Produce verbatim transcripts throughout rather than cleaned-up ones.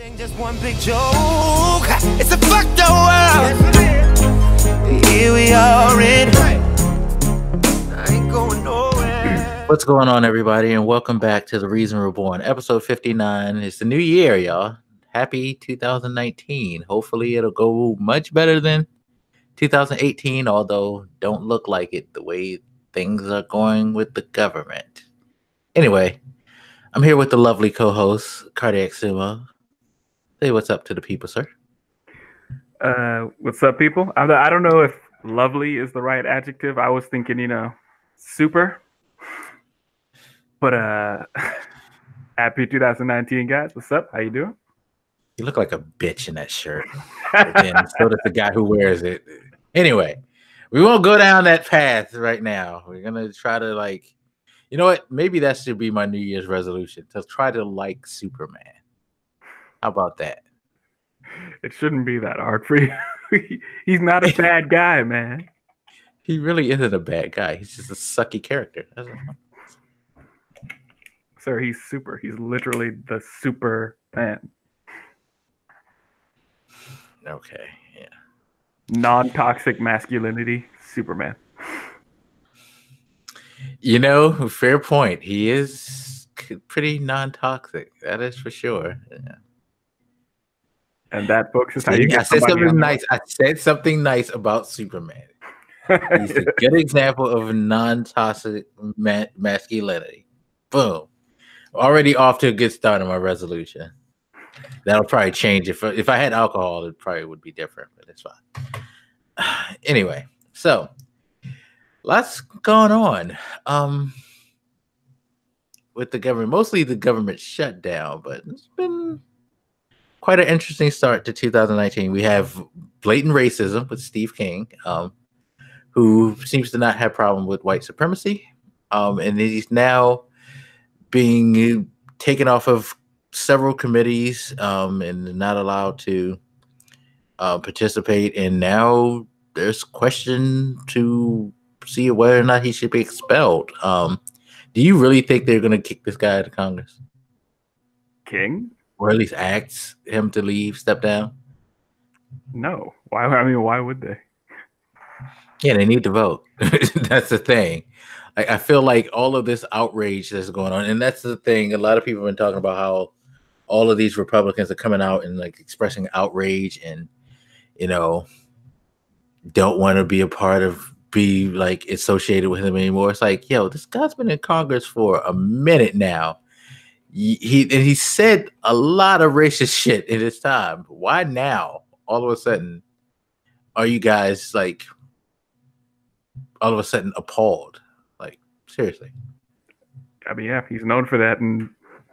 Just one big joke. It's a fucked up world. Here we are in. I ain't going nowhere. What's going on, everybody, and welcome back to the Reason Reborn, episode fifty-nine. It's the new year, y'all. Happy two thousand nineteen. Hopefully, it'll go much better than two thousand eighteen, although don't look like it the way things are going with the government. Anyway, I'm here with the lovely co-host, Cardiacsumo. Say what's up to the people, sir. Uh, what's up, people? I, I don't know if lovely is the right adjective. I was thinking, you know, super. But uh, happy two thousand nineteen, guys. What's up? How you doing? You look like a bitch in that shirt. And so does the guy who wears it. Anyway, we won't go down that path right now. We're gonna try to like, you know what? Maybe that should be my New Year's resolution, to try to like Superman. How about that? It shouldn't be that hard for you. He's not a bad guy, man. He really isn't a bad guy. He's just a sucky character. Sir, he's super. He's literally the super man. Okay, yeah. Non-toxic masculinity, Superman. You know, fair point. He is pretty non-toxic. That is for sure. Yeah. And that, folks, is how you I get said somebody something nice. I said something nice about Superman. He's a good example of non-toxic ma- masculinity. Boom. Already off to a good start on my resolution. That'll probably change. If, if I had alcohol, it probably would be different, but it's fine. Anyway, so lots going on um, with the government. Mostly the government shutdown, but it's been quite an interesting start to two thousand nineteen. We have blatant racism with Steve King, um, who seems to not have problem with white supremacy. Um, and he's now being taken off of several committees um, and not allowed to uh, participate. And now there's question to see whether or not he should be expelled. Um, do you really think they're going to kick this guy out of Congress? King? Or at least ask him to leave, step down? No. Why? I mean, why would they? Yeah, they need to vote. That's the thing. Like, I feel like all of this outrage that's going on, and that's the thing. A lot of people have been talking about how all of these Republicans are coming out and like expressing outrage and, you know, don't want to be a part of, be like associated with him anymore. It's like, yo, this guy's been in Congress for a minute now. He and he said a lot of racist shit in his time. Why now, all of a sudden, are you guys like all of a sudden appalled? Like, seriously. I mean, yeah, he's known for that. And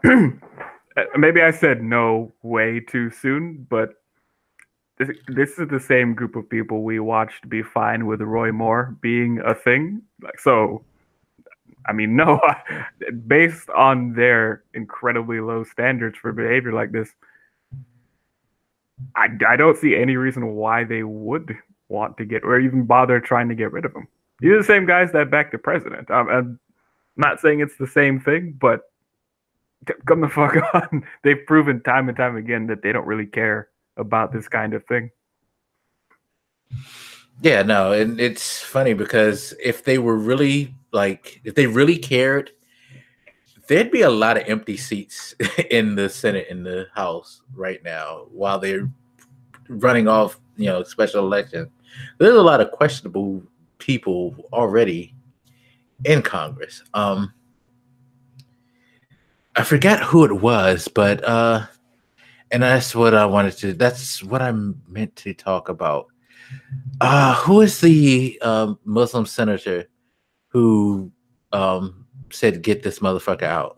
maybe I said no way too soon, but this, this is the same group of people we watched be fine with Roy Moore being a thing. Like, so. I mean, no, based on their incredibly low standards for behavior like this, I, I don't see any reason why they would want to get, or even bother trying to get rid of him. These are the same guys that backed the president. Um, I'm not saying it's the same thing, but come the fuck on. They've proven time and time again that they don't really care about this kind of thing. Yeah, no, and it's funny because if they were really like, if they really cared, there'd be a lot of empty seats in the Senate and the House right now while they're running off, you know, special election. There's a lot of questionable people already in Congress. Um, I forgot who it was, but uh, and that's what I wanted to. That's what I meant to talk about. Uh, who is the uh, Muslim senator who um, said, get this motherfucker out?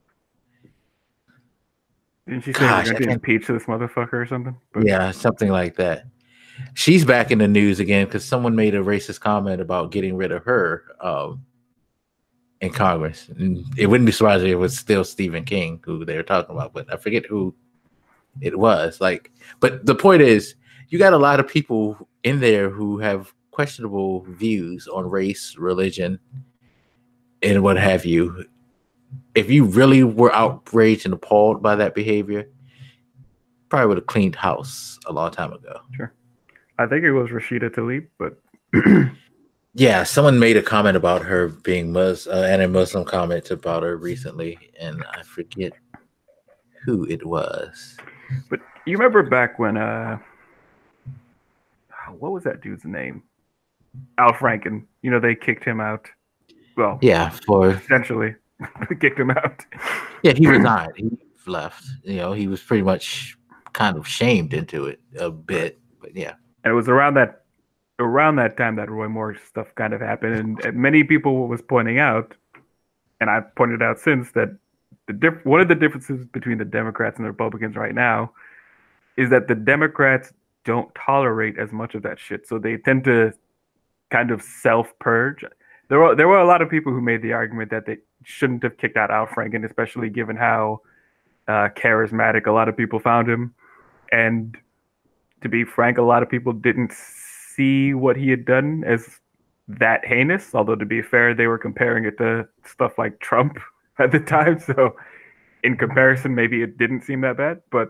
Didn't she say we're going to impeach this motherfucker or something? But yeah, something like that. She's back in the news again because someone made a racist comment about getting rid of her um, in Congress. And it wouldn't be surprising if it was still Stephen King who they were talking about, but I forget who it was. Like, but the point is, you got a lot of people in there who have questionable views on race, religion, and what have you. If you really were outraged and appalled by that behavior, probably would have cleaned house a long time ago. Sure. I think it was Rashida Tlaib, but yeah, someone made a comment about her being Muslim, uh, and a Muslim comment about her recently, and I forget who it was. But you remember back when uh, what was that dude's name? Al Franken. You know, they kicked him out. Well, yeah, for essentially kicked him out. Yeah, he resigned. He left. You know, he was pretty much kind of shamed into it a bit, but yeah. And it was around that around that time that Roy Moore stuff kind of happened, and, and many people was pointing out, and I've pointed out since, that the diff- one of the differences between the Democrats and the Republicans right now is that the Democrats don't tolerate as much of that shit, so they tend to kind of self-purge. There were there were a lot of people who made the argument that they shouldn't have kicked out Al Franken, especially given how uh, charismatic a lot of people found him. And to be frank, a lot of people didn't see what he had done as that heinous. Although, to be fair, they were comparing it to stuff like Trump at the time. So in comparison, maybe it didn't seem that bad. But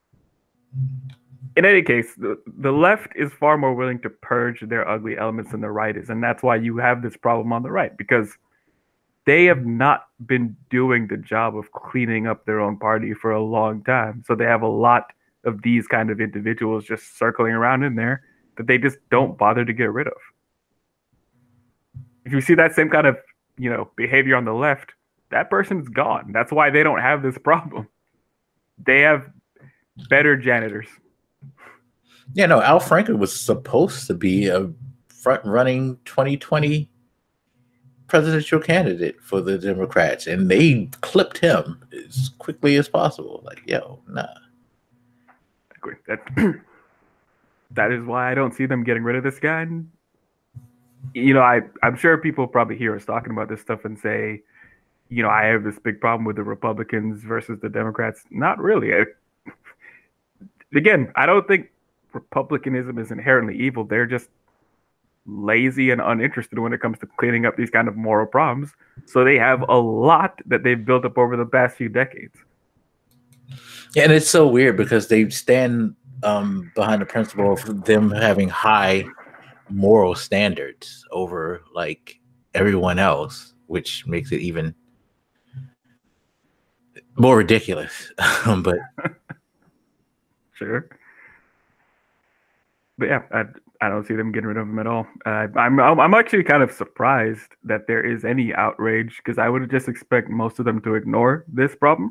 in any case, the, the left is far more willing to purge their ugly elements than the right is. And that's why you have this problem on the right, because they have not been doing the job of cleaning up their own party for a long time. So they have a lot of these kind of individuals just circling around in there that they just don't bother to get rid of. If you see that same kind of, you know, behavior on the left, that person's gone. That's why they don't have this problem. They have better janitors. Yeah, no, Al Franken was supposed to be a front-running twenty twenty presidential candidate for the Democrats, and they clipped him as quickly as possible. Like, yo, nah. I agree. That, that is why I don't see them getting rid of this guy. And, you know, I, I'm sure people probably hear us talking about this stuff and say, you know, I have this big problem with the Republicans versus the Democrats. Not really. I, again, I don't think Republicanism is inherently evil. They're just lazy and uninterested when it comes to cleaning up these kind of moral problems. So they have a lot that they've built up over the past few decades. Yeah, and it's so weird because they stand um, behind the principle of them having high moral standards over like everyone else, which makes it even more ridiculous. But sure. But yeah, I, I don't see them getting rid of him at all. Uh, I'm I'm actually kind of surprised that there is any outrage, because I would just expect most of them to ignore this problem.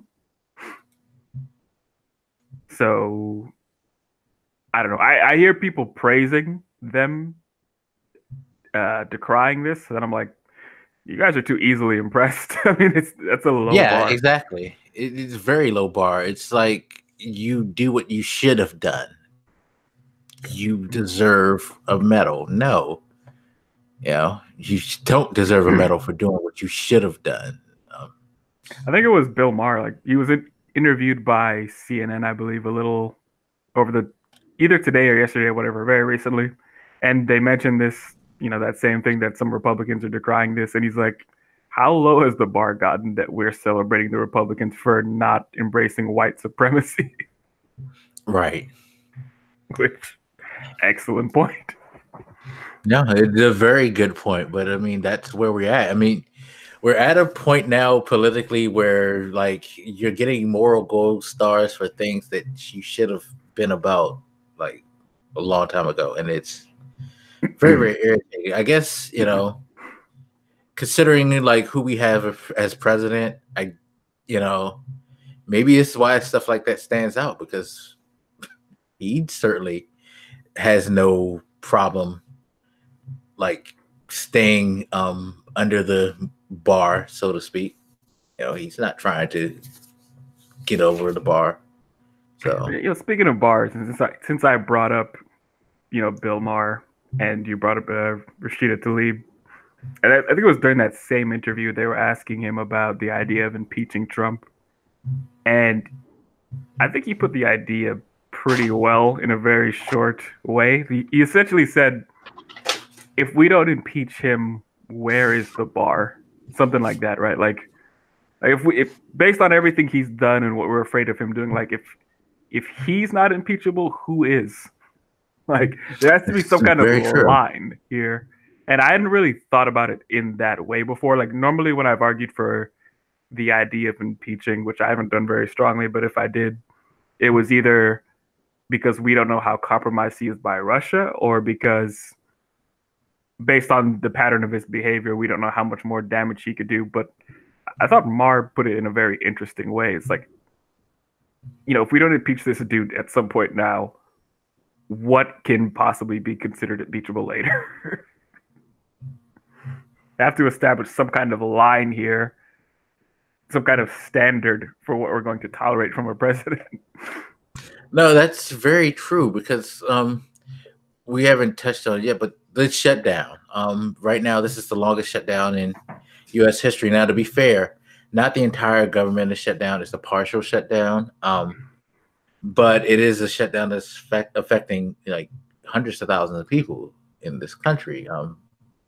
So I don't know. I, I hear people praising them, uh, decrying this, and I'm like, you guys are too easily impressed. I mean, it's that's a low yeah, bar. exactly. It, it's a very low bar. It's like you do what you should have done. You deserve a medal. No, you know, you don't deserve a medal for doing what you should have done. Um, I think it was Bill Maher. Like, he was in, interviewed by C N N, I believe, a little over the either today or yesterday or whatever, very recently, and they mentioned this, you know, that same thing that some Republicans are decrying this, and he's like, how low has the bar gotten that we're celebrating the Republicans for not embracing white supremacy? Right. Which, excellent point. No, it's a very good point, but I mean, that's where we're at. I mean, we're at a point now politically where like you're getting moral gold stars for things that you should have been about like a long time ago, and it's very, very irritating. I guess, you know, considering like who we have as president, I, you know, maybe it's why stuff like that stands out, because he certainly has no problem like staying um under the bar, so to speak. You know, he's not trying to get over the bar. So, you know, speaking of bars, since I, since I brought up, you know, Bill Maher, and you brought up uh, Rashida Tlaib, and I, I think it was during that same interview they were asking him about the idea of impeaching Trump, and I think he put the idea pretty well in a very short way. He, he essentially said, if we don't impeach him, where is the bar? Something like that, right? Like, like if we, if based on everything he's done and what we're afraid of him doing, like if if he's not impeachable, who is? Like, there has to be some kind of true. line here. And I hadn't really thought about it in that way before. Like, normally when I've argued for the idea of impeaching, which I haven't done very strongly, but if I did, it was either because we don't know how compromised he is by Russia, or because based on the pattern of his behavior, we don't know how much more damage he could do. But I thought Mar put it in a very interesting way. It's like, you know, if we don't impeach this dude at some point now, what can possibly be considered impeachable later? Have to establish some kind of line here, some kind of standard for what we're going to tolerate from a president. No, that's very true, because um, we haven't touched on it yet, but the shutdown. Um, right now, this is the longest shutdown in U S history. Now, to be fair, not the entire government is shut down. It's a partial shutdown. Um, but it is a shutdown that's fact- affecting like hundreds of thousands of people in this country. Um,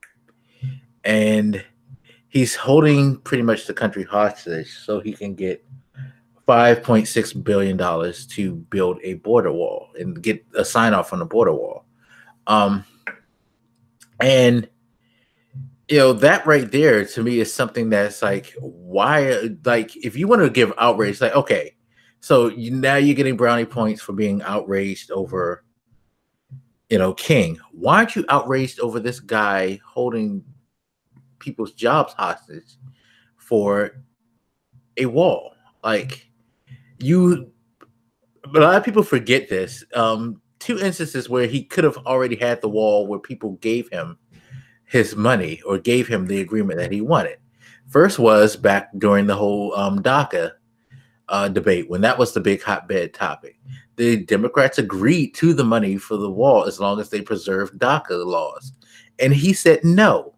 and he's holding pretty much the country hostage so he can get five point six billion dollars to build a border wall and get a sign off on the border wall. Um, and, you know, that right there to me is something that's like, why, like, if you want to give outrage, like, okay, so you, now you're getting brownie points for being outraged over, you know, King. Why aren't you outraged over this guy holding people's jobs hostage for a wall? Like, you, a lot of people forget this. Um, two instances where he could have already had the wall where people gave him his money or gave him the agreement that he wanted. First was back during the whole um, DACA uh, debate, when that was the big hotbed topic. The Democrats agreed to the money for the wall as long as they preserved DACA laws. And he said no.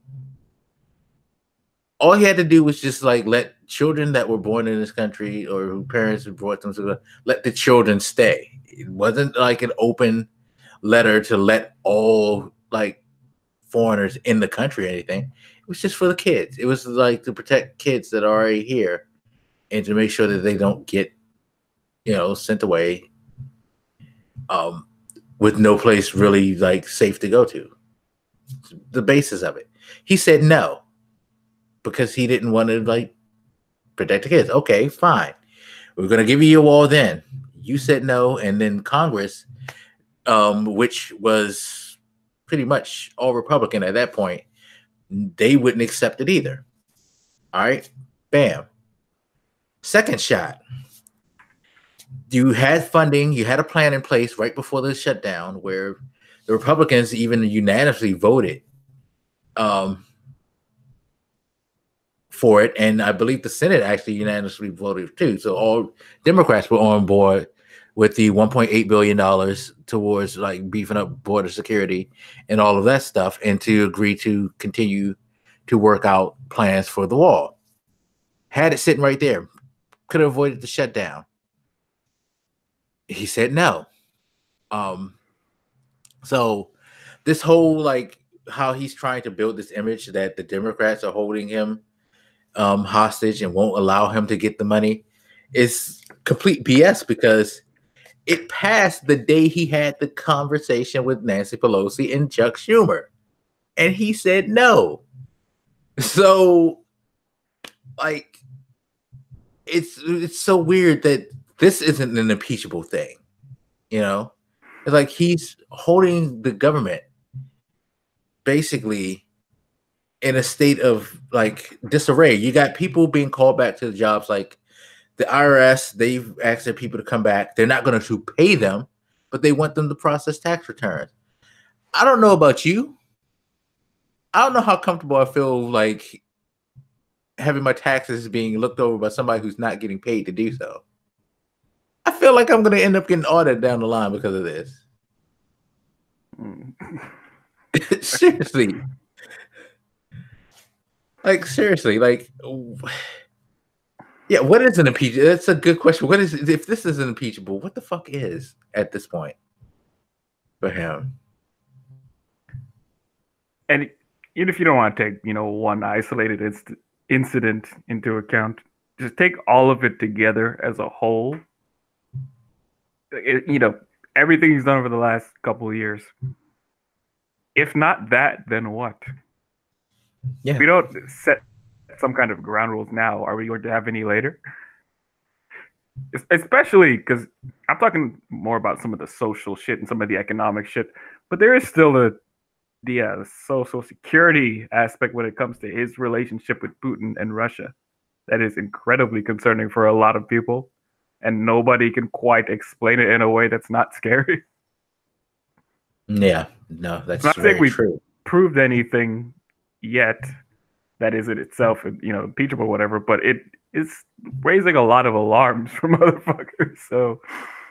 All he had to do was just like let children that were born in this country or whose parents brought them to the, let the children stay. It wasn't like an open letter to let all like foreigners in the country or anything. It was just for the kids. It was like to protect kids that are already here and to make sure that they don't get, you know, sent away um, with no place really like safe to go to. The basis of it. He said no because he didn't want to like protect the kids. Okay, fine. We're going to give you your wall then. You said no, and then Congress, um, which was pretty much all Republican at that point, they wouldn't accept it either. All right, bam. Second shot. You had funding, you had a plan in place right before the shutdown where the Republicans even unanimously voted um, for it. And I believe the Senate actually unanimously voted too. So all Democrats were on board with the one point eight billion dollars towards like beefing up border security and all of that stuff, and to agree to continue to work out plans for the wall. Had it sitting right there. Could have avoided the shutdown. He said no. Um, so this whole like how he's trying to build this image that the Democrats are holding him um, hostage and won't allow him to get the money is complete B S, because it passed the day he had the conversation with Nancy Pelosi and Chuck Schumer, and he said no. So, like, it's it's so weird that this isn't an impeachable thing, you know? It's like he's holding the government basically in a state of like disarray. You got people being called back to the jobs, like the I R S, they've asked their people to come back. They're not going to pay them, but they want them to process tax returns. I don't know about you. I don't know how comfortable I feel like having my taxes being looked over by somebody who's not getting paid to do so. I feel like I'm going to end up getting audited down the line because of this. Mm. Seriously. Like, seriously, like, yeah, what is an impeachable? That's a good question. What is, if this is an impeachable, what the fuck is at this point for him? And even if you don't want to take, you know, one isolated inst- incident into account, just take all of it together as a whole. it, you know, everything he's done over the last couple of years. If not that, then what? Yeah. If we don't set some kind of ground rules now, are we going to have any later? Especially because I'm talking more about some of the social shit and some of the economic shit, but there is still a the uh, social security aspect when it comes to his relationship with Putin and Russia. That is incredibly concerning for a lot of people, and nobody can quite explain it in a way that's not scary. Yeah, no, that's I'm not very saying we true. proved anything yet that is it itself, you know, impeachable or whatever, but it is raising a lot of alarms for motherfuckers. So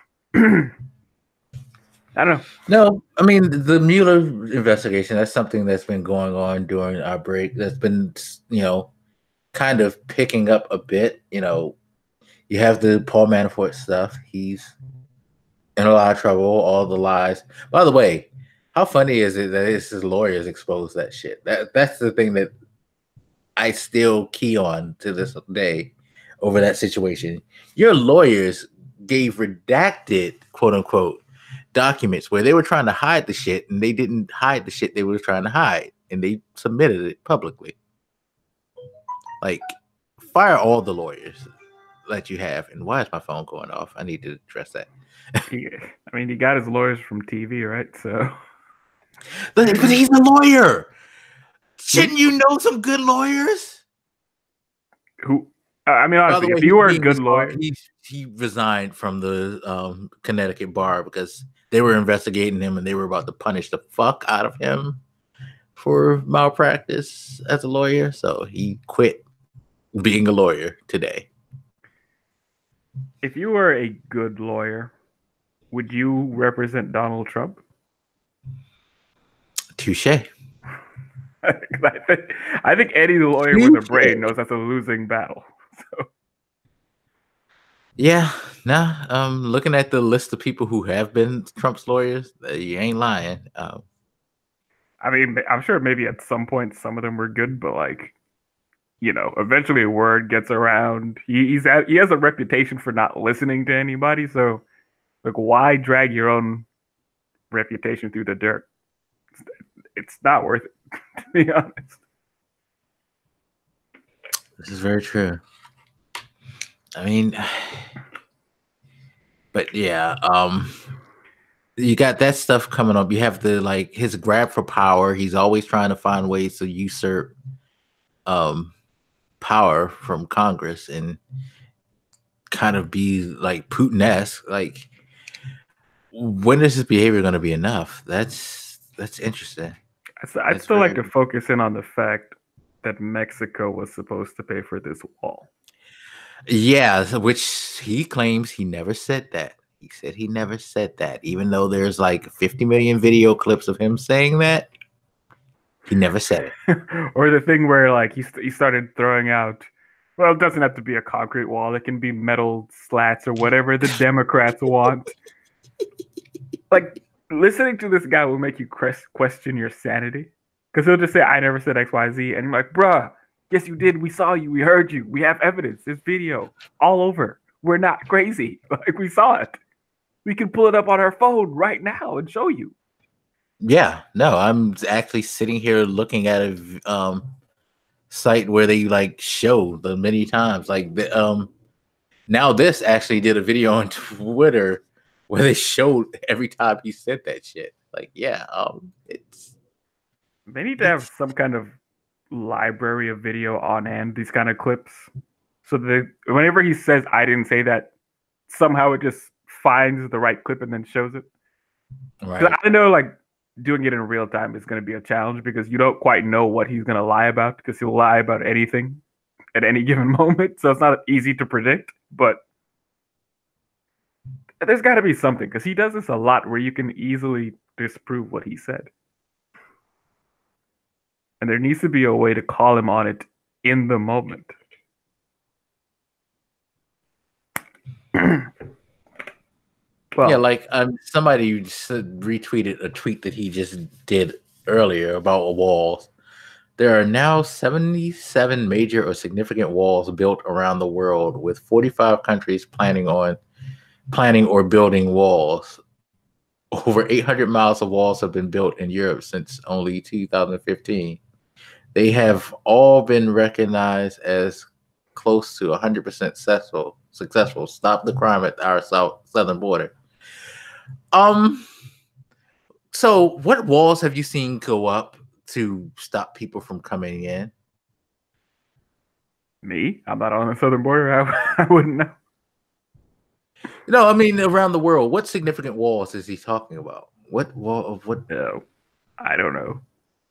I don't know. No, I mean the Mueller investigation. That's something that's been going on during our break. That's been, you know, kind of picking up a bit. You know, you have the Paul Manafort stuff. He's in a lot of trouble. All the lies. By the way, how funny is it that it's his lawyers exposed that shit? That that's the thing that I still key on to this day over that situation. Your lawyers gave redacted, quote unquote, documents where they were trying to hide the shit, and they didn't hide the shit they were trying to hide, and they submitted it publicly. Like, fire all the lawyers that you have. And why is my phone going off? I need to address that. He, I mean, he got his lawyers from T V, right? So, but, but he's a lawyer. Shouldn't you know some good lawyers? Who? Uh, I mean, honestly, way, if you were a he, good lawyer, he he resigned from the um, Connecticut bar because they were investigating him and they were about to punish the fuck out of him for malpractice as a lawyer. So he quit being a lawyer today. If you were a good lawyer, would you represent Donald Trump? Touche. I think, I think any lawyer Touché. with a brain knows that's a losing battle. So. Yeah, nah. Um, looking at the list of people who have been Trump's lawyers, you ain't lying. Um, I mean, I'm sure maybe at some point some of them were good, but like, you know, eventually a word gets around. He, he's he has a reputation for not listening to anybody. So, like, why drag your own reputation through the dirt? It's, it's not worth it, to be honest. This is very true. I mean, but yeah, um, you got that stuff coming up. You have the like his grab for power. He's always trying to find ways to usurp um power from Congress and kind of be like Putin-esque. Like, when is his behavior going to be enough? That's that's interesting. I'd that's still very... like to focus in on the fact that Mexico was supposed to pay for this wall. Yeah, which he claims he never said that. He said he never said that, even though there's like fifty million video clips of him saying that. He never said it. Or the thing where like he, he started throwing out, well, it doesn't have to be a concrete wall. It can be metal slats or whatever the Democrats want. Like, listening to this guy will make you question your sanity. Because he'll just say, I never said X, Y, Z. And you're like, bruh, yes, you did. We saw you. We heard you. We have evidence. This video all over. We're not crazy. Like, we saw it. We can pull it up on our phone right now and show you. Yeah, no, I'm actually sitting here looking at a um, site where they like show the many times. Like, the, um, now this actually did a video on Twitter where they showed every time he said that shit. Like, yeah, um, it's. They need to have some kind of library of video on hand, these kind of clips, so that whenever he says I didn't say that, somehow it just finds the right clip and then shows it. Right. I know, like, doing it in real time is going to be a challenge because you don't quite know what he's going to lie about, because he'll lie about anything at any given moment. So it's not easy to predict, but there's got to be something, because he does this a lot where you can easily disprove what he said. And there needs to be a way to call him on it in the moment. Well, yeah, like um, somebody retweeted a tweet that he just did earlier about walls. There are now seventy-seven major or significant walls built around the world, with forty-five countries planning on planning or building walls. Over eight hundred miles of walls have been built in Europe since only two thousand fifteen. They have all been recognized as close to one hundred percent successful. Successful. Stop the crime at our south southern border. Um. So, what walls have you seen go up to stop people from coming in? Me? I'm not on the southern border. I, I wouldn't know. No, I mean around the world. What significant walls is he talking about? What wall of what? No, I don't know.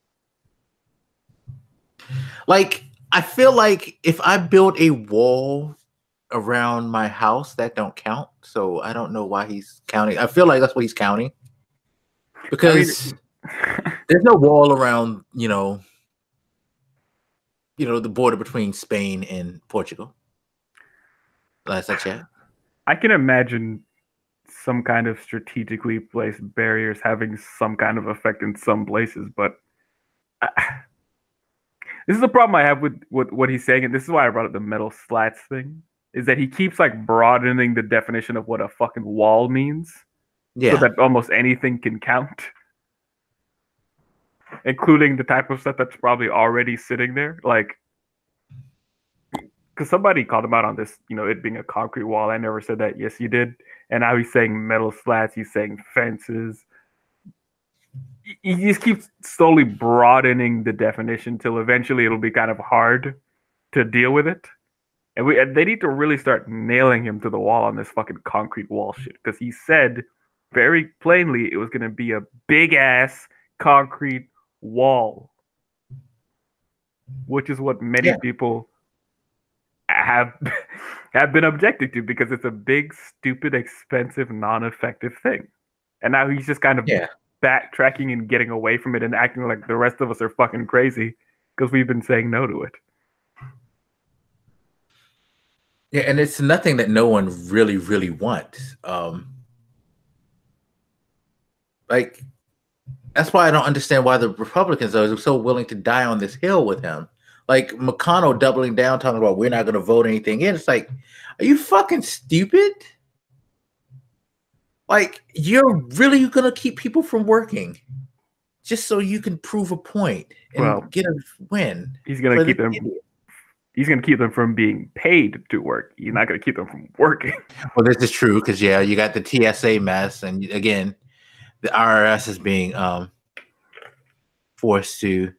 Like, I feel like if I build a wall around my house, that don't count. So I don't know why he's counting. I feel like that's what he's counting. Because I mean, there's no wall around, you know, you know, the border between Spain and Portugal. Last I checked. I can imagine some kind of strategically placed barriers having some kind of effect in some places, but I, this is the problem I have with, with what he's saying, and this is why I brought up the metal slats thing, is that he keeps like broadening the definition of what a fucking wall means. Yeah. So that almost anything can count. Including the type of stuff that's probably already sitting there. Like, because somebody called him out on this, you know, it being a concrete wall. I never said that. Yes, you did. And now he's saying metal slats. He's saying fences. He just keeps slowly broadening the definition till eventually it'll be kind of hard to deal with it. And we and they need to really start nailing him to the wall on this fucking concrete wall shit. Because he said very plainly it was going to be a big-ass concrete wall. Which is what many yeah. people have have been objected to because it's a big, stupid, expensive, non-effective thing. And now he's just kind of yeah. backtracking and getting away from it and acting like the rest of us are fucking crazy because we've been saying no to it. Yeah, and it's nothing that no one really, really wants. Um, like, that's why I don't understand why the Republicans are so willing to die on this hill with him. Like McConnell doubling down, talking about we're not going to vote anything in. It's like, are you fucking stupid? Like, you're really going to keep people from working just so you can prove a point and well, get a win. He's going to keep them. Idiot. He's going to keep them from being paid to work. He's not going to keep them from working. Well, this is true because yeah, you got the T S A mess, and again, the I R S is being um, forced to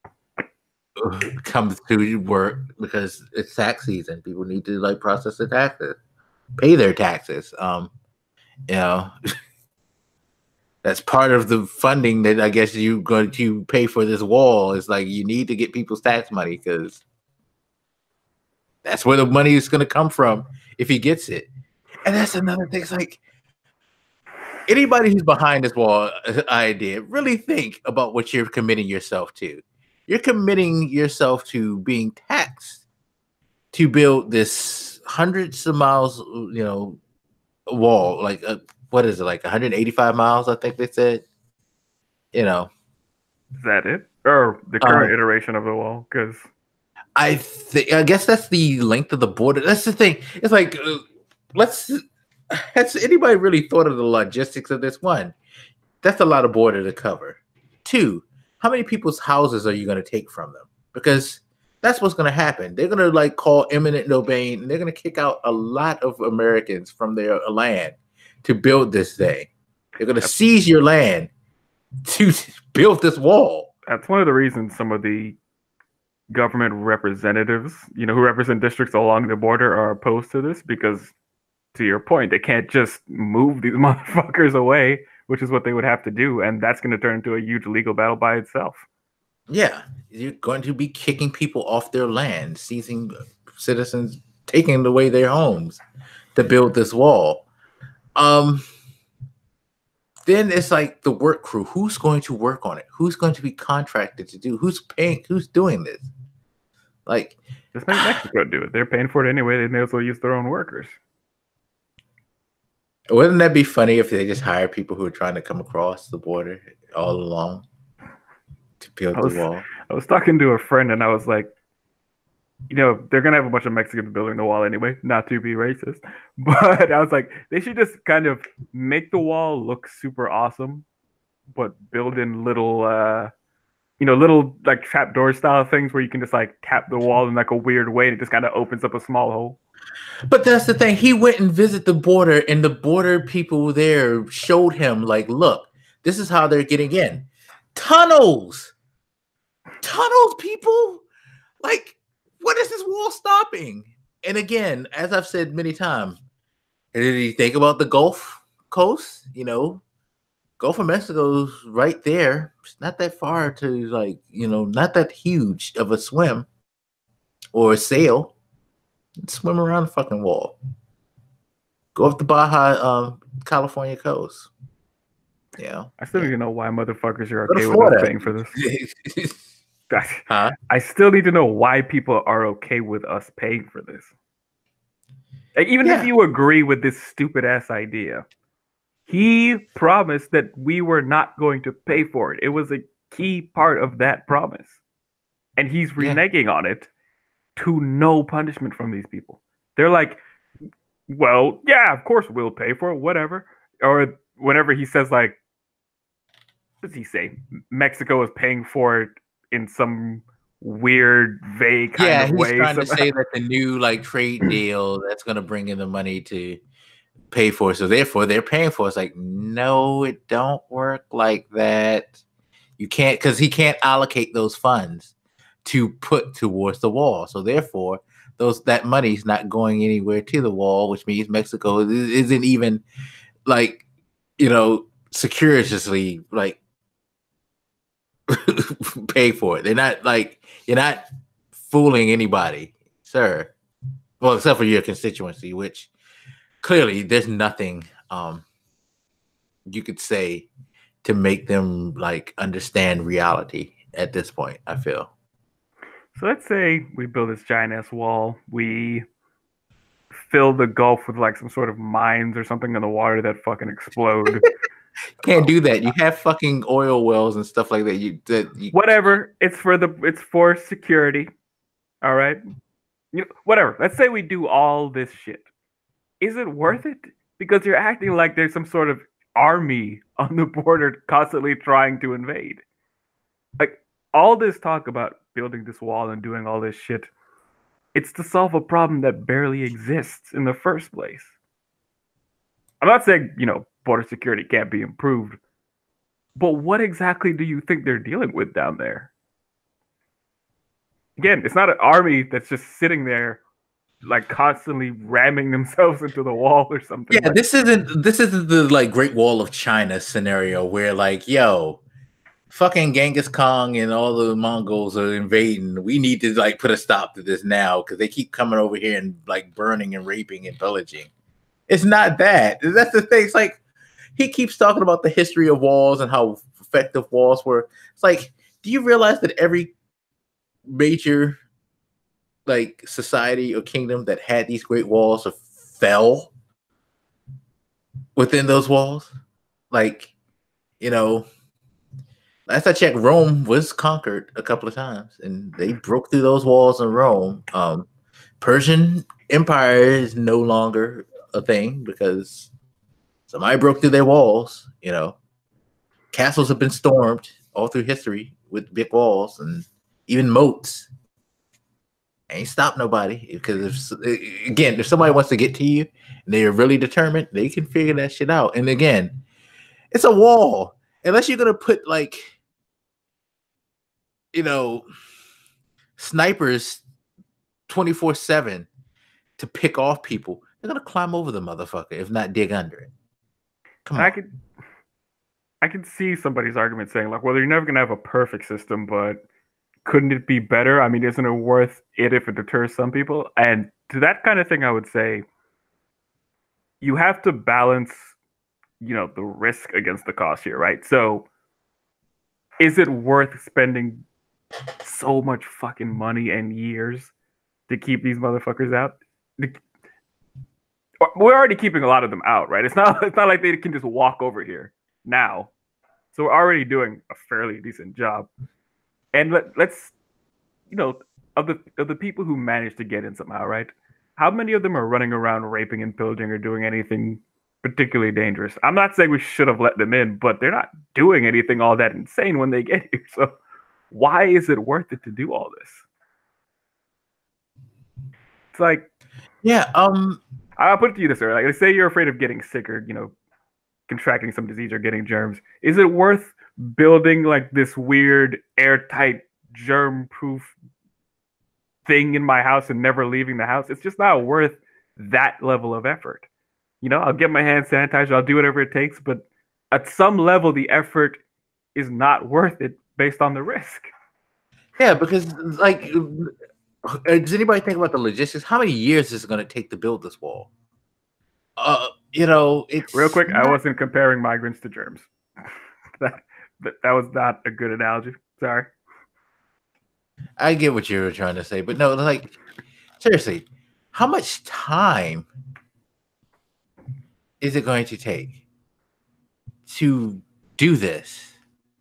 come to work because it's tax season. People need to like process their taxes, pay their taxes. Um, you know, that's part of the funding that I guess you're going to pay for this wall. Is like you need to get people's tax money because that's where the money is going to come from if he gets it. And that's another thing. It's like anybody who's behind this wall idea, really think about what you're committing yourself to. You're committing yourself to being taxed to build this hundreds of miles, you know, wall. Like, uh, what is it, like one hundred eighty-five miles, I think they said? You know. Is that it? Or the current um, iteration of the wall? Because I think, I guess that's the length of the border. That's the thing. It's like, uh, let's, has anybody really thought of the logistics of this? One, that's a lot of border to cover. Two, how many people's houses are you going to take from them? Because that's what's going to happen. They're going to like call eminent domain, and they're going to kick out a lot of Americans from their land to build this thing. They're going to seize your land to build this wall. That's one of the reasons some of the government representatives, you know, who represent districts along the border are opposed to this because, to your point, they can't just move these motherfuckers away, which is what they would have to do, and that's going to turn into a huge legal battle by itself. Yeah, you're going to be kicking people off their land, seizing citizens, taking away their homes to build this wall. Um, then it's like the work crew. Who's going to work on it? Who's going to be contracted to do? Who's paying? Who's doing this? Like, just make Mexico do it. They're paying for it anyway. They may as well use their own workers. Wouldn't that be funny if they just hire people who are trying to come across the border all along to build was, the wall? I was talking to a friend and I was like, you know, they're gonna have a bunch of Mexicans building the wall anyway, not to be racist. But I was like, they should just kind of make the wall look super awesome, but build in little uh you know, little like trapdoor style things where you can just like tap the wall in like a weird way and it just kind of opens up a small hole. But that's the thing. He went and visited the border, and the border people there showed him, like, look, this is how they're getting in. Tunnels. Tunnels, people. Like, what is this wall stopping? And again, as I've said many times, did you think about the Gulf Coast? You know, Gulf of Mexico's right there. It's not that far to, like, you know, not that huge of a swim or a sail. Swim around the fucking wall. Go up the Baja, um, California coast. Yeah. I still yeah. need to know why motherfuckers are Go to okay with Florida. us paying for this. Huh? I still need to know why people are okay with us paying for this. Like, even Yeah. if you agree with this stupid ass idea, he promised that we were not going to pay for it. It was a key part of that promise. And he's Yeah. reneging on it to no punishment from these people. They're like, well, yeah, of course we'll pay for it, whatever. Or whenever he says, like, what does he say? Mexico is paying for it in some weird, vague kind yeah, of he's way. trying to somehow. say that the new like trade deal that's going to bring in the money to pay for it. So therefore, they're paying for it. It's like, no, it don't work like that. You can't, because he can't allocate those funds to put towards the wall. So therefore, those that money's not going anywhere to the wall, which means Mexico isn't even like, you know, securitously like pay for it. They're not like, you're not fooling anybody, sir. Well, except for your constituency, which clearly there's nothing um you could say to make them like understand reality at this point, I feel. So let's say we build this giant ass wall. We fill the Gulf with like some sort of mines or something in the water that fucking explode. Can't do that. You have fucking oil wells and stuff like that. You that you, Whatever. It's for the it's for security. All right. You know, whatever. Let's say we do all this shit. Is it worth it? Because you're acting like there's some sort of army on the border constantly trying to invade. Like, all this talk about building this wall and doing all this shit, it's to solve a problem that barely exists in the first place. I'm not saying, you know, border security can't be improved, but what exactly do you think they're dealing with down there? Again, it's not an army that's just sitting there like constantly ramming themselves into the wall or something. yeah, like this isn't this isn't the like Great Wall of China scenario where like, yo, fucking Genghis Khan and all the Mongols are invading. We need to like put a stop to this now because they keep coming over here and like burning and raping and pillaging. It's not that. That's the thing. It's like he keeps talking about the history of walls and how effective walls were. It's like, do you realize that every major like society or kingdom that had these great walls fell within those walls? Like, you know, last I checked, Rome was conquered a couple of times, and they broke through those walls in Rome. Um, Persian Empire is no longer a thing because somebody broke through their walls. You know, castles have been stormed all through history with big walls and even moats. Ain't stop nobody because if again, if somebody wants to get to you and they're really determined, they can figure that shit out. And again, it's a wall. Unless you're gonna put like, you know, snipers twenty-four seven to pick off people, they're gonna climb over the motherfucker, if not dig under it. Come on. I could I could see somebody's argument saying, like, well, you're never gonna have a perfect system, but couldn't it be better? I mean, isn't it worth it if it deters some people? And to that kind of thing, I would say you have to balance, you know, the risk against the cost here, right? So is it worth spending so much fucking money and years to keep these motherfuckers out? We're already keeping a lot of them out, right? It's not it's not like they can just walk over here now. So we're already doing a fairly decent job. And let, let's, you know, of the of the people who managed to get in somehow, right? How many of them are running around raping and pillaging or doing anything particularly dangerous? I'm not saying we should have let them in, but they're not doing anything all that insane when they get here. So why is it worth it to do all this? It's like, yeah, um, I'll put it to you this way: like, say you're afraid of getting sick or, you know, contracting some disease or getting germs. Is it worth building like this weird airtight germ-proof thing in my house and never leaving the house? It's just not worth that level of effort. You know, I'll get my hand sanitizer, I'll do whatever it takes, but at some level, the effort is not worth it based on the risk. Yeah, because like, does anybody think about the logistics? How many years is it going to take to build this wall? Uh, you know, it's real quick. not... I wasn't comparing migrants to germs. that, that that was not a good analogy. Sorry. I get what you were trying to say, but no, like, seriously, how much time is it going to take to do this?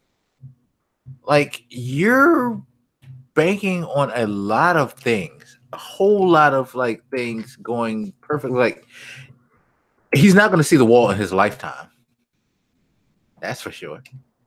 Like, you're banking on a lot of things, a whole lot of like things going perfectly. Like, he's not going to see the wall in his lifetime. That's for sure.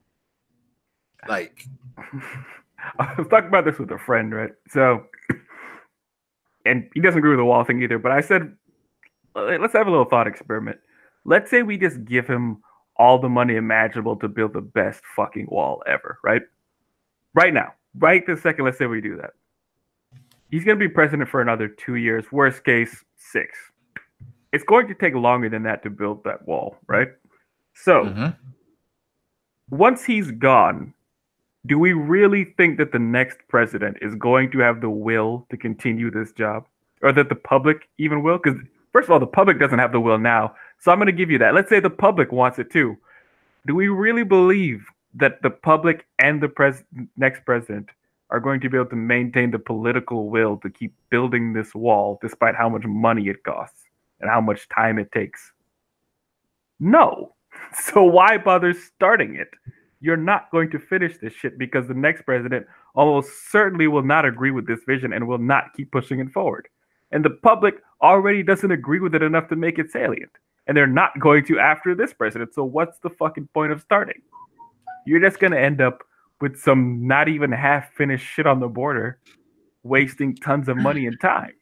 Like, I was talking about this with a friend, right? So, and he doesn't agree with the wall thing either, but I said, let's have a little thought experiment. Let's say we just give him all the money imaginable to build the best fucking wall ever, right? Right now, right this second, let's say we do that. He's going to be president for another two years, worst case, six. It's going to take longer than that to build that wall, right? So, mm-hmm. once he's gone, do we really think that the next president is going to have the will to continue this job? Or that the public even will? Because, first of all, the public doesn't have the will now. So I'm going to give you that. Let's say the public wants it too. Do we really believe that the public and the pres- next president are going to be able to maintain the political will to keep building this wall despite how much money it costs and how much time it takes? No. So why bother starting it? You're not going to finish this shit because the next president almost certainly will not agree with this vision and will not keep pushing it forward. And the public already doesn't agree with it enough to make it salient. And they're not going to after this president. So what's the fucking point of starting? You're just going to end up with some not even half finished shit on the border, wasting tons of money and time.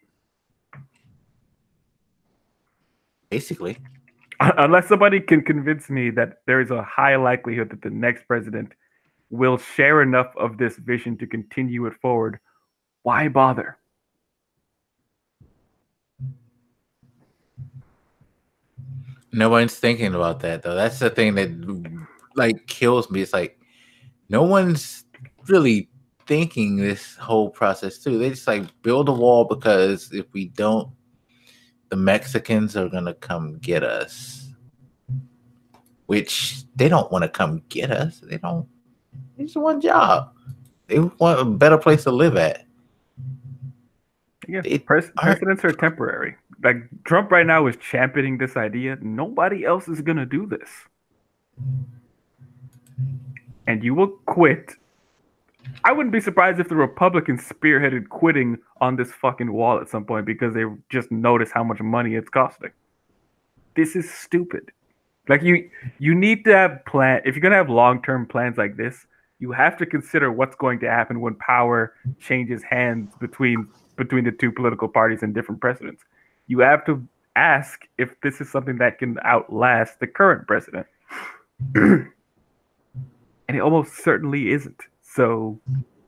Basically. Unless somebody can convince me that there is a high likelihood that the next president will share enough of this vision to continue it forward, why bother? No one's thinking about that, though. That's the thing that like kills me. It's like no one's really thinking this whole process too. They just like build a wall because if we don't, the Mexicans are gonna come get us. Which they don't want to come get us. They don't. They just want a job. They want a better place to live at. Yeah, pres- presidents are temporary. Like Trump right now is championing this idea. Nobody else is gonna do this, and you will quit. I wouldn't be surprised if the Republicans spearheaded quitting on this fucking wall at some point because they just notice how much money it's costing. This is stupid. Like you, you need to have plan. If you're gonna have long-term plans like this, you have to consider what's going to happen when power changes hands between between the two political parties and different presidents. You have to ask if this is something that can outlast the current president, and it almost certainly isn't. So,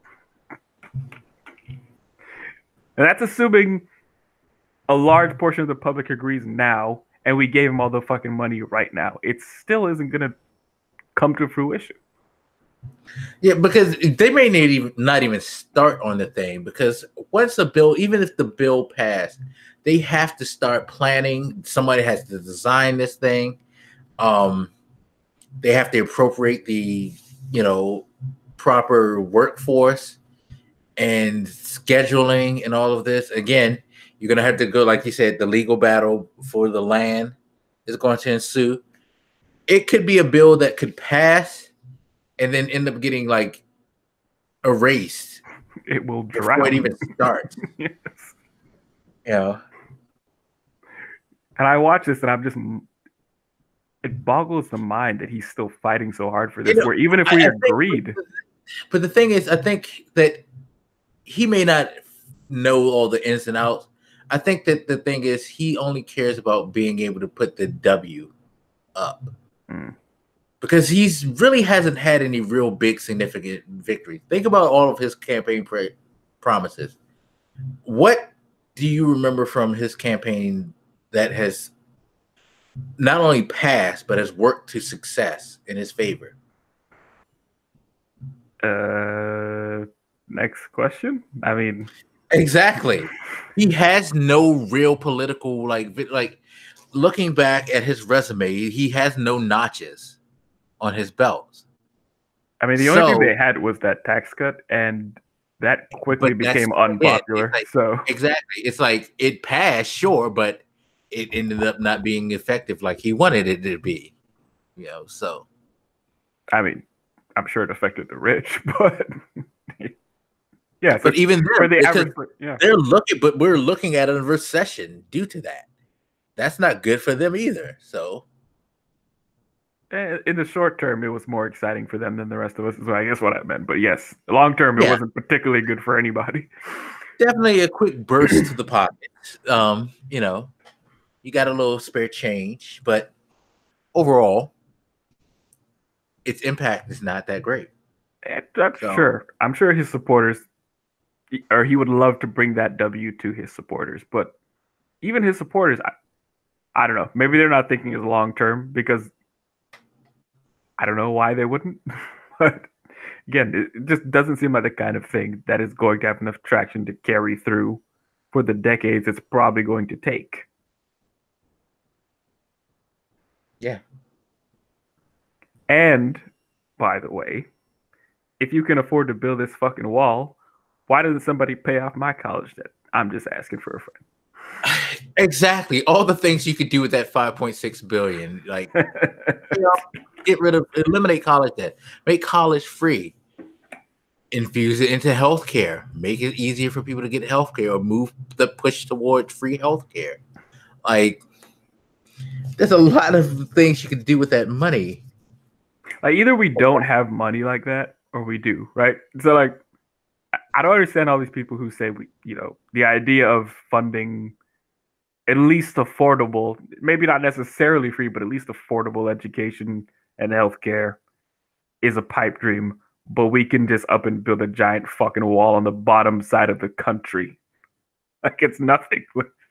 and that's assuming a large portion of the public agrees now. And we gave him all the fucking money right now. It still isn't going to come to fruition. Yeah, because they may not even, not even start on the thing. Because once the bill, even if the bill passed, they have to start planning. Somebody has to design this thing. Um, they have to appropriate the, you know, proper workforce and scheduling and all of this. Again, you're going to have to go, like you said, the legal battle for the land is going to ensue. It could be a bill that could pass and then end up getting like erased it will before drown. it even starts. Yes. You know, and I watch this, and I'm just, it boggles the mind that he's still fighting so hard for this. You know, where even if we I, I agreed, think, but the thing is, I think that he may not know all the ins and outs. I think that the thing is, he only cares about being able to put the W up. Mm. Because he's really hasn't had any real big significant victories. Think about all of his campaign pre- promises. What do you remember from his campaign that has not only passed, but has worked to success in his favor? Uh, next question. I mean, exactly. He has no real political, like, like looking back at his resume, he has no notches on his belts. I mean, the so, only thing they had was that tax cut, and that quickly became unpopular. It, like, so exactly, it's like it passed, sure, but it ended up not being effective like he wanted it to be. You know, so I mean, I'm sure it affected the rich, but yeah. But even them, for the average, yeah, they're looking, but we're looking at a recession due to that. That's not good for them either. So. In the short term, it was more exciting for them than the rest of us, is I guess what I meant. But yes, long term, it yeah. wasn't particularly good for anybody. Definitely a quick burst to the pocket. Um, you know, you got a little spare change, but overall, its impact is not that great. That's so. Sure. I'm sure his supporters, or he would love to bring that W to his supporters. But even his supporters, I, I don't know. Maybe they're not thinking as long term because I don't know why they wouldn't. But again, it just doesn't seem like the kind of thing that is going to have enough traction to carry through for the decades it's probably going to take. Yeah. And, by the way, if you can afford to build this fucking wall, why doesn't somebody pay off my college debt? I'm just asking for a friend. Exactly. All the things you could do with that five point six billion dollars. Like, you know, get rid of, eliminate college debt, make college free, infuse it into healthcare, make it easier for people to get healthcare, or move the push towards free healthcare. Like, there's a lot of things you can do with that money. Like, either we don't have money like that, or we do, right? So, like, I don't understand all these people who say, we, you know, the idea of funding at least affordable, maybe not necessarily free, but at least affordable education and healthcare is a pipe dream, but we can just up and build a giant fucking wall on the bottom side of the country. Like, it's nothing.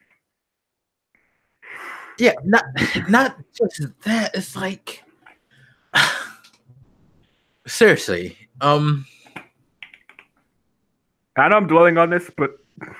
Yeah, not not just that. It's like, seriously. Um, I know I'm dwelling on this, but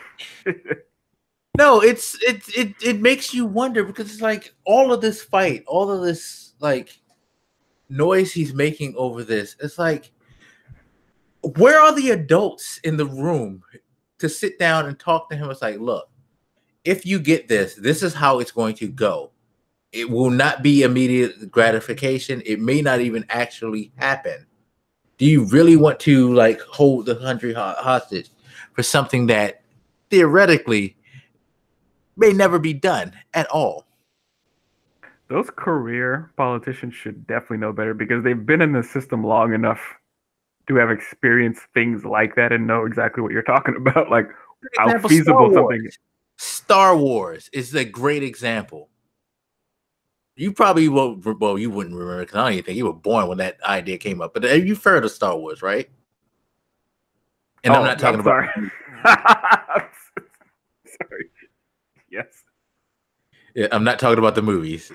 no, it's it it it makes you wonder, because it's like all of this fight, all of this like noise he's making over this. It's like, where are the adults in the room to sit down and talk to him? It's like, look, if you get this, this is how it's going to go. It will not be immediate gratification. It may not even actually happen. Do you really want to like hold the country hostage for something that theoretically may never be done at all? Those career politicians should definitely know better, because they've been in the system long enough to have experienced things like that and know exactly what you're talking about. Like, how feasible something is. Star Wars is a great example. You probably won't, well, you wouldn't remember, because I don't even think you were born when that idea came up. But you've heard of Star Wars, right? And oh, I'm not talking I'm about. Sorry. Sorry. Yes. Yeah, I'm not talking about the movies.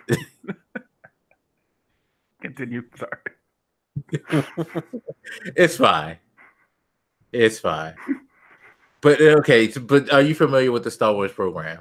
Continue. Sorry. It's fine. It's fine. But okay, but are you familiar with the Star Wars program?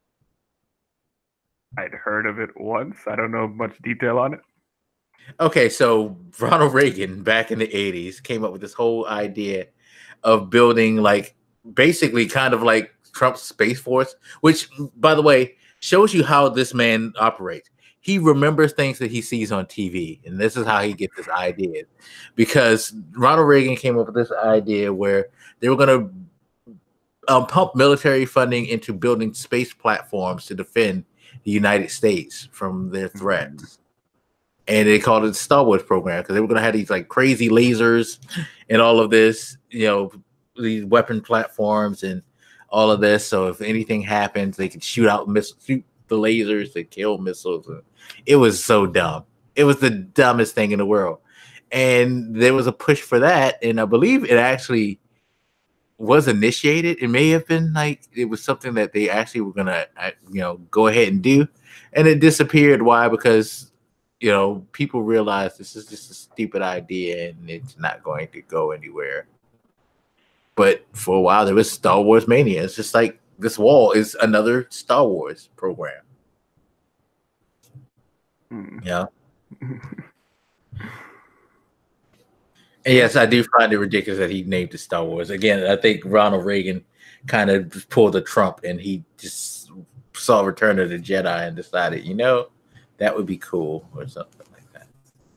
I'd heard of it once. I don't know much detail on it. Okay, so Ronald Reagan back in the eighties came up with this whole idea of building, like, basically kind of like Trump's Space Force, which, by the way, shows you how this man operates. he remembers things that he sees on T V, and this is how he gets his ideas. Because Ronald Reagan came up with this idea where they were going to um, pump military funding into building space platforms to defend the United States from their threats. And they called it the Star Wars program because they were going to have these like crazy lasers and all of this, you know, these weapon platforms and all of this. So if anything happens, they could shoot out miss shoot the lasers to kill missiles. It was so dumb. It was the dumbest thing in the world. And there was a push for that. And I believe it actually was initiated. It may have been like it was something that they actually were going to, you know, go ahead and do. And it disappeared. Why? Because you know, people realize this is just a stupid idea and it's not going to go anywhere. But for a while, there was Star Wars mania. It's just like this wall is another Star Wars program. Mm. Yeah. And yes, I do find it ridiculous that he named it Star Wars. Again, I think Ronald Reagan kind of pulled a Trump and he just saw Return of the Jedi and decided, you know, that would be cool or something like that.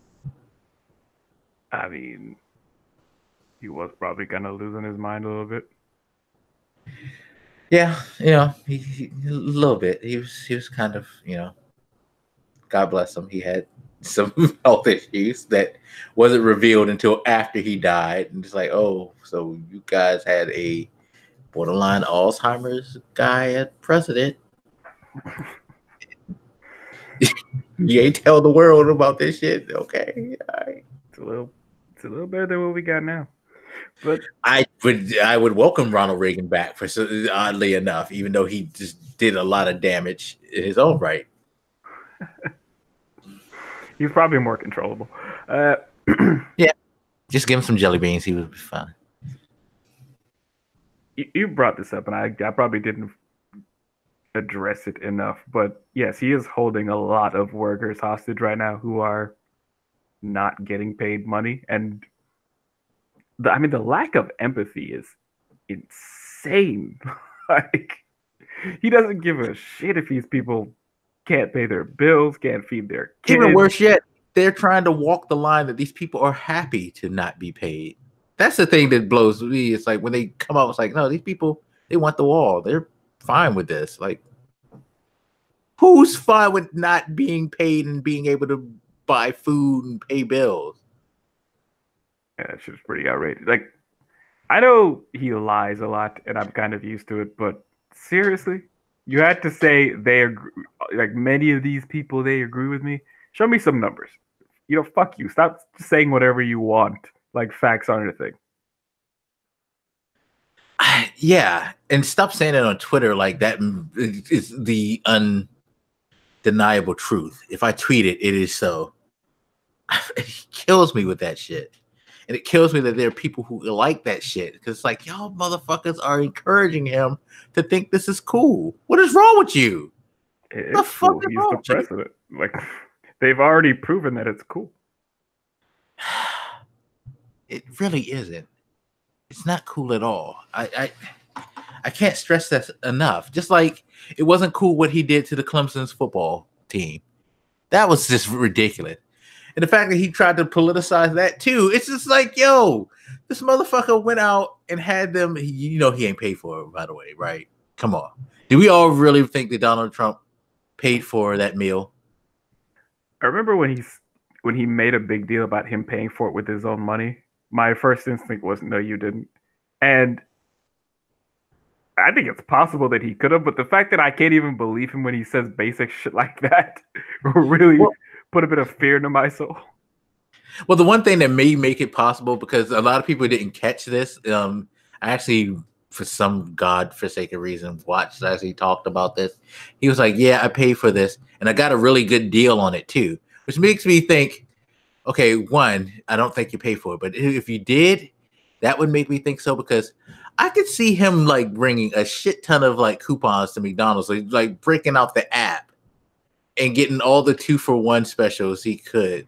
I mean, he was probably kind of losing his mind a little bit. Yeah, you know, he, he, a little bit. He was, he was kind of, you know, God bless him. He had some health issues that wasn't revealed until after he died. And it's like, oh, so you guys had a borderline Alzheimer's guy as president. You ain't tell the world about this shit. Okay, all right. It's a little, it's a little better than what we got now. But I would, I would welcome Ronald Reagan back for oddly enough, even though he just did a lot of damage in his own right. He's probably more controllable. Uh, yeah, just give him some jelly beans. He would be fine. You, you brought this up, and I, I probably didn't address it enough, but yes, he is holding a lot of workers hostage right now who are not getting paid money, and the, I mean the lack of empathy is insane. Like he doesn't give a shit if these people can't pay their bills, can't feed their kids. Even worse yet, they're trying to walk the line that these people are happy to not be paid. That's the thing that blows me. It's like when they come out, it's like, no, these people, they want the wall. They're fine with this. Like, who's fine with not being paid and being able to buy food and pay bills? Yeah, that's just pretty outrageous. Like, I know he lies a lot, and I'm kind of used to it, but seriously, you had to say they agree, like many of these people, they agree with me. Show me some numbers. You know, fuck you. Stop saying whatever you want. Like facts aren't a thing. Yeah, and stop saying it on Twitter like that is the undeniable truth. If I tweet it, it is so. It kills me with that shit. And it kills me that there are people who like that shit. Because it's like, y'all motherfuckers are encouraging him to think this is cool. What is wrong with you? It's the fuck cool. He's the president. Like, they've already proven that it's cool. It really isn't. It's not cool at all. I, I I can't stress that enough. Just like it wasn't cool what he did to the Clemson's football team. That was just ridiculous. And the fact that he tried to politicize that too, it's just like, yo, this motherfucker went out and had them, you know he ain't paid for it, by the way, right? Come on. Do we all really think that Donald Trump paid for that meal? I remember when he's when he made a big deal about him paying for it with his own money. My first instinct was, no, you didn't. And I think it's possible that he could have, but the fact that I can't even believe him when he says basic shit like that really well, put a bit of fear into my soul. Well, the one thing that may make it possible, because a lot of people didn't catch this, um, I actually, for some godforsaken reason, watched as he talked about this. He was like, yeah, I paid for this, and I got a really good deal on it too, which makes me think, okay, one, I don't think you paid for it, but if you did, that would make me think so, because I could see him like bringing a shit ton of like coupons to McDonald's, like, like breaking out the app and getting all the two for one specials he could.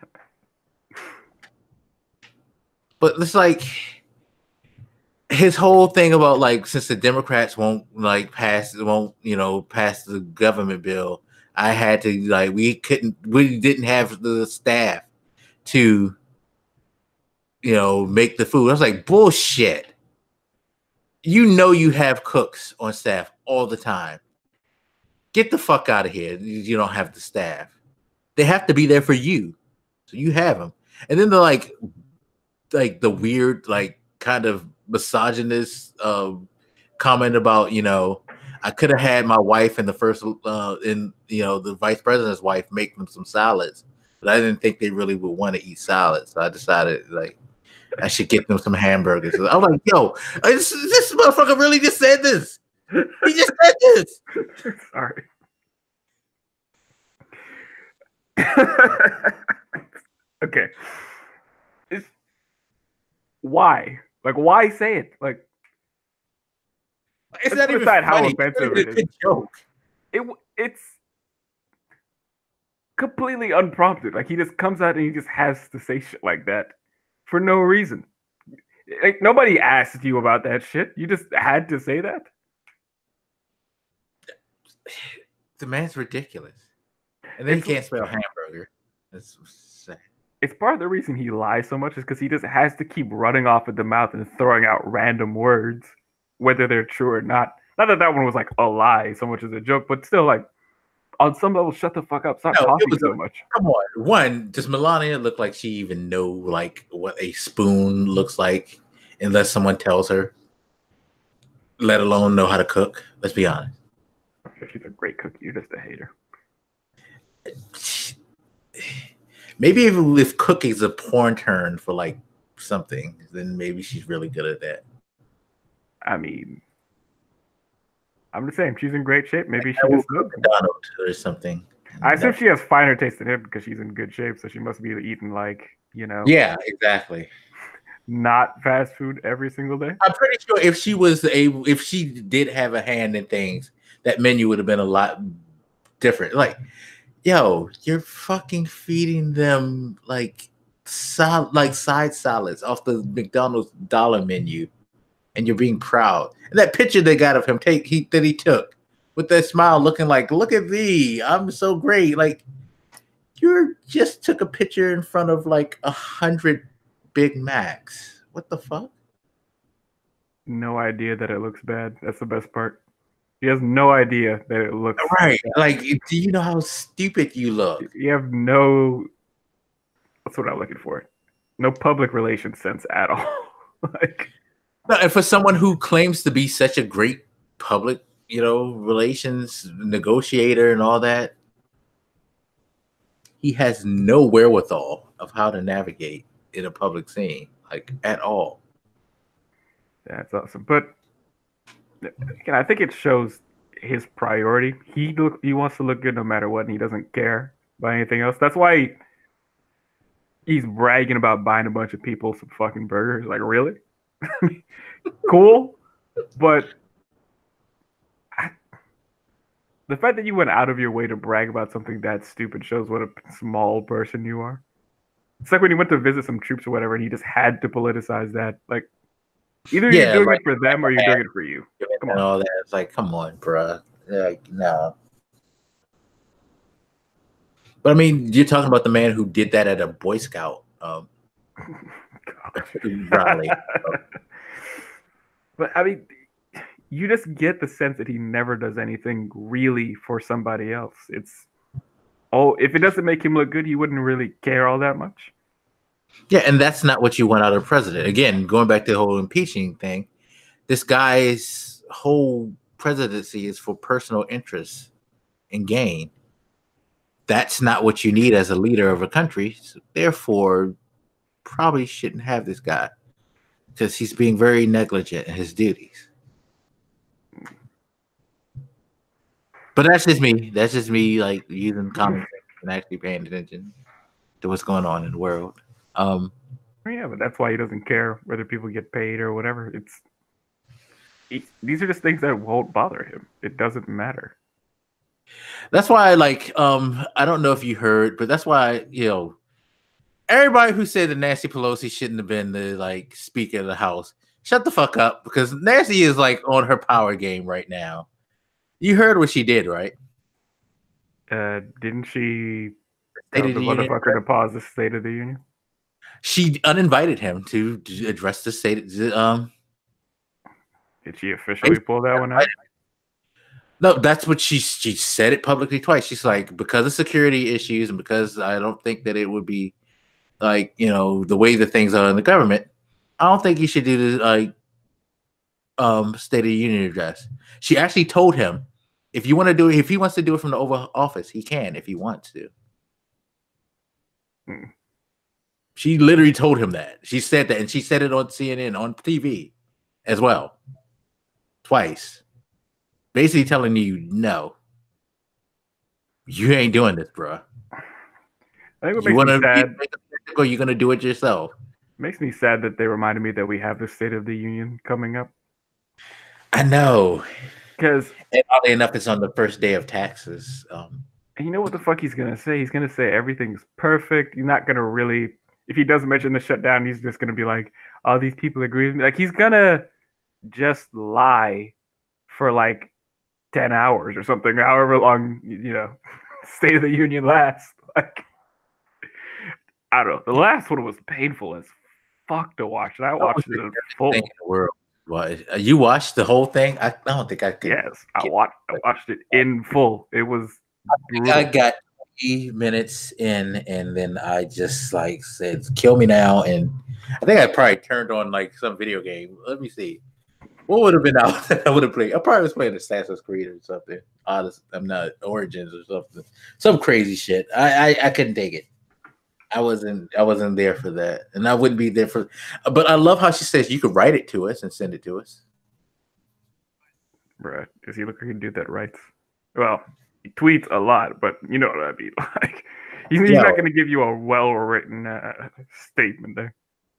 But it's like his whole thing about like, since the Democrats won't like pass, won't, you know, pass the government bill, I had to like we couldn't we didn't have the staff to you know make the food. I was like, bullshit. You know you have cooks on staff all the time. Get the fuck out of here. You don't have the staff. They have to be there for you. So you have them. And then the like like the weird like kind of misogynist uh, comment about, you know, I could have had my wife and the first uh in you know the vice president's wife make them some salads, but I didn't think they really would want to eat salads. So I decided like I should get them some hamburgers. So I was like, yo, this, this motherfucker really just said this. He just said this. Sorry. Okay. It's, why? Like, why say it? Like, it's not even decide how funny. offensive It's it a is. joke. It it's completely unprompted. Like, he just comes out and he just has to say shit like that for no reason. Like, nobody asked you about that shit. You just had to say that. The man's ridiculous, and then It's- he can't spell hamburger. That's sad. It's part of the reason he lies so much is because he just has to keep running off at the mouth and throwing out random words, whether they're true or not. Not that that one was like a lie so much as a joke, but still, like, on some level, shut the fuck up. Stop No, it talking was so a- much. Come on, one, does Melania look like she even know like what a spoon looks like, unless someone tells her? Let alone know how to cook. Let's be honest. She's a great cook. You're just a hater. Maybe if, if cooking's a porn turn for like something, then maybe she's really good at that. I mean, I'm just saying she's in great shape. Maybe she I will just knows. cook McDonald's or something. I assume she has finer taste than him because she's in good shape, so she must be eating like, you know, Yeah, exactly. not fast food every single day. I'm pretty sure if she was able, if she did have a hand in things, that menu would have been a lot different. Like, yo, you're fucking feeding them like sol- like side salads off the McDonald's dollar menu, and you're being proud. And that picture they got of him take he that he took with that smile, looking like, look at me, I'm so great. Like, you just took a picture in front of like a hundred Big Macs. What the fuck? No idea that it looks bad. That's the best part. He has no idea that it looks Right. Like, do you know how stupid you look? You have no. That's what I'm looking for. No public relations sense at all. Like, No, and for someone who claims to be such a great public, you know, relations negotiator and all that, he has no wherewithal of how to navigate in a public scene, like at all. that's awesome. But again, I think it shows his priority. He look, he wants to look good no matter what, and he doesn't care about anything else. That's why he, he's bragging about buying a bunch of people some fucking burgers. Like, really? Cool, but I, the fact that you went out of your way to brag about something that stupid shows what a small person you are. It's like when he went to visit some troops or whatever, and he just had to politicize that. Like, either Yeah, you're doing like- it for them or you're doing it for you. Come And on. all that. It's like, come on, bruh. Like, no. But I mean, you're talking about the man who did that at a Boy Scout um, rally. But I mean, you just get the sense that he never does anything really for somebody else. It's oh, if it doesn't make him look good, he wouldn't really care all that much. Yeah, and that's not what you want out of a president. Again, going back to the whole impeaching thing, this guy's whole presidency is for personal interest and gain. That's not what you need as a leader of a country. So therefore, probably shouldn't have this guy because he's being very negligent in his duties. But that's just me. That's just me, like using common sense and actually paying attention to what's going on in the world. Um, Yeah, but that's why he doesn't care whether people get paid or whatever. It's he, these are just things that won't bother him. It doesn't matter. That's why I like, um, I don't know if you heard, but that's why, you know, everybody who said that Nancy Pelosi shouldn't have been the like Speaker of the House, shut the fuck up, because Nancy is like on her power game right now. You heard what she did, right? Uh, didn't she State tell of the the Union motherfucker to pause the State of the Union? She uninvited him to address the state. Um, Did she officially pull that one out? No, that's what she she said it publicly twice. She's like, because of security issues and because I don't think that it would be like, you know, the way that things are in the government, I don't think you should do the like um State of the Union address. She actually told him, if you want to do it, if he wants to do it from the Oval Office, he can if he wants to. Hmm. She literally told him that. She said that, and she said it on C N N on T V as well, twice. Basically telling you, no, you ain't doing this, bro. I think what You makes me want sad, to, or you're gonna do it yourself. makes me sad that they reminded me that we have the State of the Union coming up. I know, because and oddly enough, it's on the first day of taxes. Um, and you know what the fuck he's gonna say? He's gonna say everything's perfect. He's not gonna really. If he doesn't mention the shutdown, he's just gonna be like, "Oh, these people agree with me." Like he's gonna just lie for like ten hours or something, however long, you know, State of the Union lasts. Like, I don't know. The last one was painful as fuck to watch, and I watched it in full. In the world. What, you watched the whole thing? I, I don't think I could. Yes, I watched. I watched it in full. It was. I think I got twenty minutes in, and then I just like said, "Kill me now!" And I think I probably turned on like some video game. Let me see. What would have been out that I would have played? I probably was playing Assassin's Creed or something. Honest, I'm not Origins or something. Some crazy shit. I, I I couldn't take it. I wasn't I wasn't there for that, and I wouldn't be there for. But I love how she says you could write it to us and send it to us. Bruh, does he look like he can do that right? Well, he tweets a lot, but you know what I mean. Like he's, he's Yo. not going to give you a well-written uh, statement there.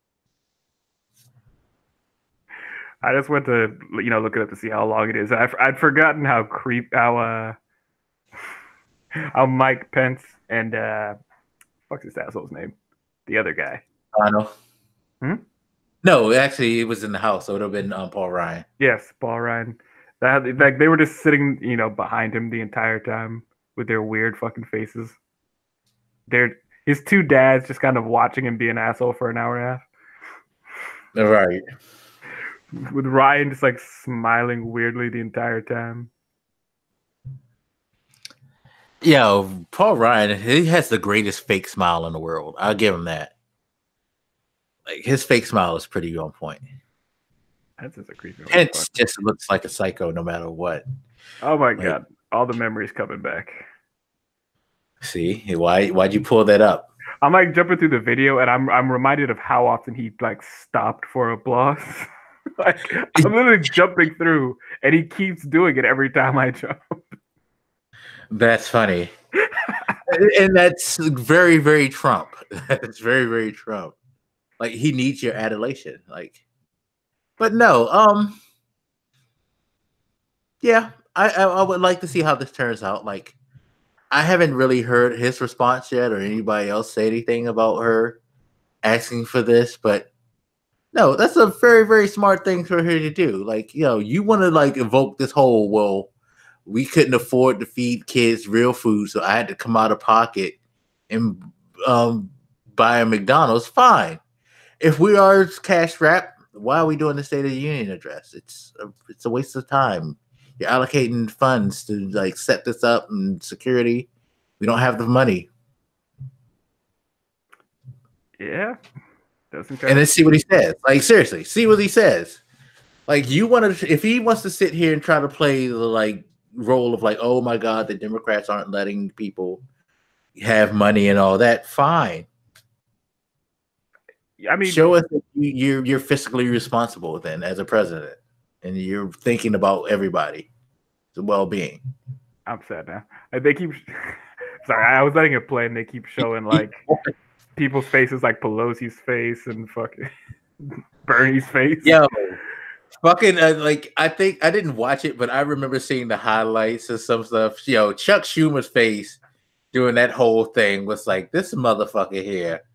I just went to, you know, look it up to see how long it is. I've, I'd forgotten how creep, how, uh, how Mike Pence and, uh, what's his asshole's name? The other guy. I know. Hmm? No, actually, it was in the house, so it would have been um, Paul Ryan. Yes, Paul Ryan. That, like, they were just sitting, you know, behind him the entire time with their weird fucking faces. They're, his two dads just kind of watching him be an asshole for an hour and a half. Right. With Ryan just like smiling weirdly the entire time. Yo, Paul Ryan, he has the greatest fake smile in the world. I'll give him that. Like his fake smile is pretty on point. That's just a creepy. Pence just looks like a psycho no matter what. Oh my like, god, all the memories coming back. See, why why'd you pull that up? I'm like jumping through the video, and I'm I'm reminded of how often he like stopped for applause. Like I'm literally jumping through, and he keeps doing it every time I jump. That's funny, and that's very, very Trump. That's very, very Trump. Like he needs your adulation. Like, but no, um, yeah, I, I I would like to see how this turns out. Like, I haven't really heard his response yet, or anybody else say anything about her asking for this, but. No, that's a very, very smart thing for her to do. Like, you know, you want to like evoke this whole, well, we couldn't afford to feed kids real food, so I had to come out of pocket and um, buy a McDonald's. Fine. If we are cash strapped, why are we doing the State of the Union address? It's a, it's a waste of time. You're allocating funds to like set this up and security. We don't have the money. Yeah. Doesn't and then see what he says. Like seriously, see what he says. Like you want to, if he wants to sit here and try to play the like role of like, oh my god, the Democrats aren't letting people have money and all that. Fine. I mean, show us that you, you're you're fiscally responsible then as a president, and you're thinking about everybody, the well-being. I'm sad now. They keep. Sorry, I was letting it play, and they keep showing like. People's faces like Pelosi's face and fucking Bernie's face. Yo, fucking uh, like I think I didn't watch it, but I remember seeing the highlights of some stuff. Yo, Chuck Schumer's face doing that whole thing was like this motherfucker here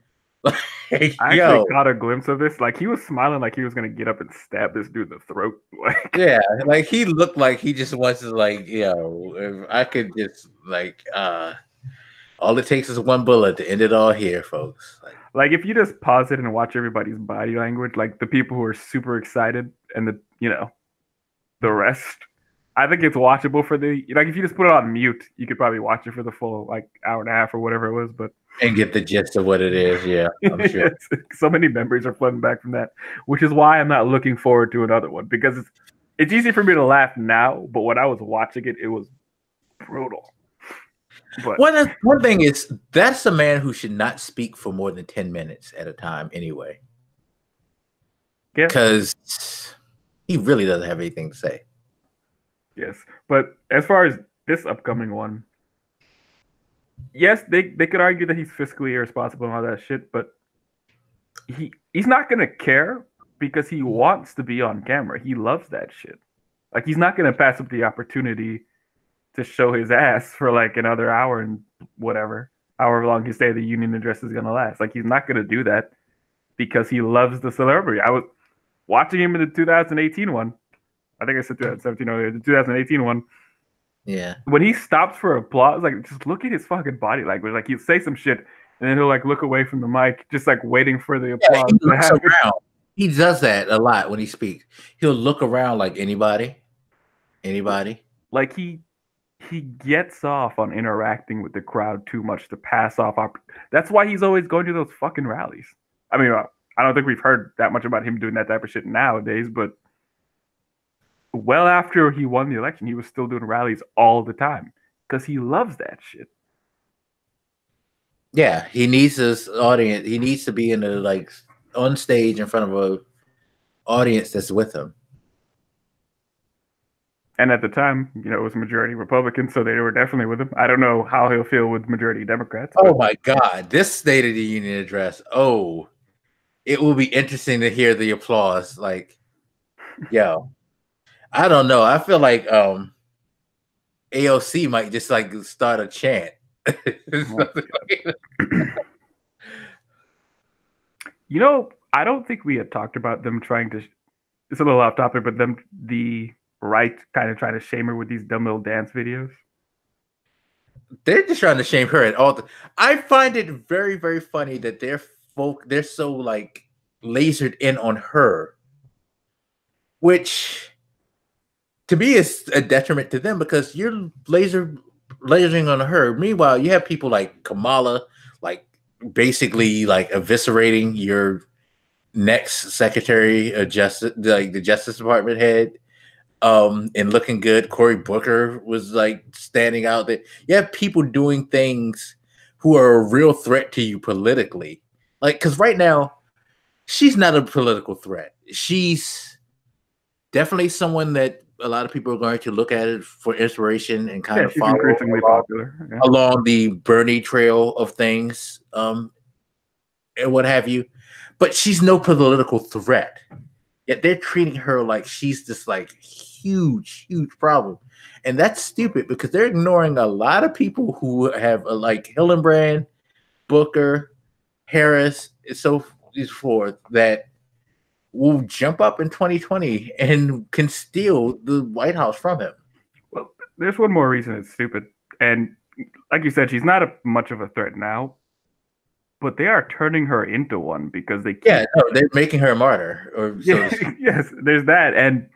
Like, I actually yo, caught a glimpse of this. Like he was smiling like he was gonna get up and stab this dude in the throat. Like yeah, like he looked like he just wants to like, yo, if I could just like uh all it takes is one bullet to end it all here, folks. Like, like if you just pause it and watch everybody's body language, like the people who are super excited and the you know the rest. I think it's watchable for the like if you just put it on mute, you could probably watch it for the full like hour and a half or whatever it was. But and get the gist of what it is. Yeah, I'm sure. So many memories are flooding back from that, which is why I'm not looking forward to another one because it's it's easy for me to laugh now, but when I was watching it, it was brutal. But one one thing is that's a man who should not speak for more than ten minutes at a time anyway. Yeah, because he really doesn't have anything to say. Yes, but as far as this upcoming one, yes, they, they could argue that he's fiscally irresponsible and all that shit, but he he's not gonna care because he wants to be on camera. He loves that shit. Like he's not gonna pass up the opportunity to show his ass for like another hour and whatever, however long his State of the Union address is gonna last. Like he's not gonna do that because he loves the celebrity. I was watching him in the two thousand eighteen one. I think I said twenty seventeen earlier. The two thousand eighteen one. Yeah. When he stops for applause, like just look at his fucking body language. Like he'll say some shit and then he'll like look away from the mic, just like waiting for the applause. Yeah, he looks around. He does that a lot when he speaks. He'll look around like anybody, anybody. Like he he gets off on interacting with the crowd too much to pass off. Op- That's why he's always going to those fucking rallies. I mean, I don't think we've heard that much about him doing that type of shit nowadays, but well after he won the election, he was still doing rallies all the time because he loves that shit. Yeah, he needs his audience. He needs to be in the like on stage in front of a audience that's with him. And at the time, you know, it was majority Republican, so they were definitely with him. I don't know how he'll feel with majority Democrats. Oh my God, this State of the Union address. Oh, it will be interesting to hear the applause. Like, yo, I don't know. I feel like um, A O C might just like start a chant. You know, I don't think we had talked about them trying to. It's a little off topic, but them the right kind of trying to shame her with these dumb little dance videos. They're just trying to shame her at all. The, I find it very, very funny that they're folk. They're so like lasered in on her, which to me is a detriment to them because you're laser lasering on her. Meanwhile, you have people like Kamala, like basically like eviscerating your next Secretary of Justice, like the Justice Department head. Um, and looking good. Cory Booker was like standing out there. You have people doing things who are a real threat to you politically. Like, because right now, she's not a political threat. She's definitely someone that a lot of people are going to look at it for inspiration and kind Yeah, of she's follow increasingly along, popular. Yeah. along the Bernie trail of things, um, and what have you. But she's no political threat. Yet they're treating her like she's this like huge, huge problem. And that's stupid because they're ignoring a lot of people who have uh, like Hillenbrand, Booker, Harris, and so forth that will jump up in twenty twenty and can steal the White House from him. Well, there's one more reason it's stupid. And like you said, she's not a, much of a threat now. But they are turning her into one because they keep... yeah no, they're making her a martyr. Or so yeah, yes, there's that, and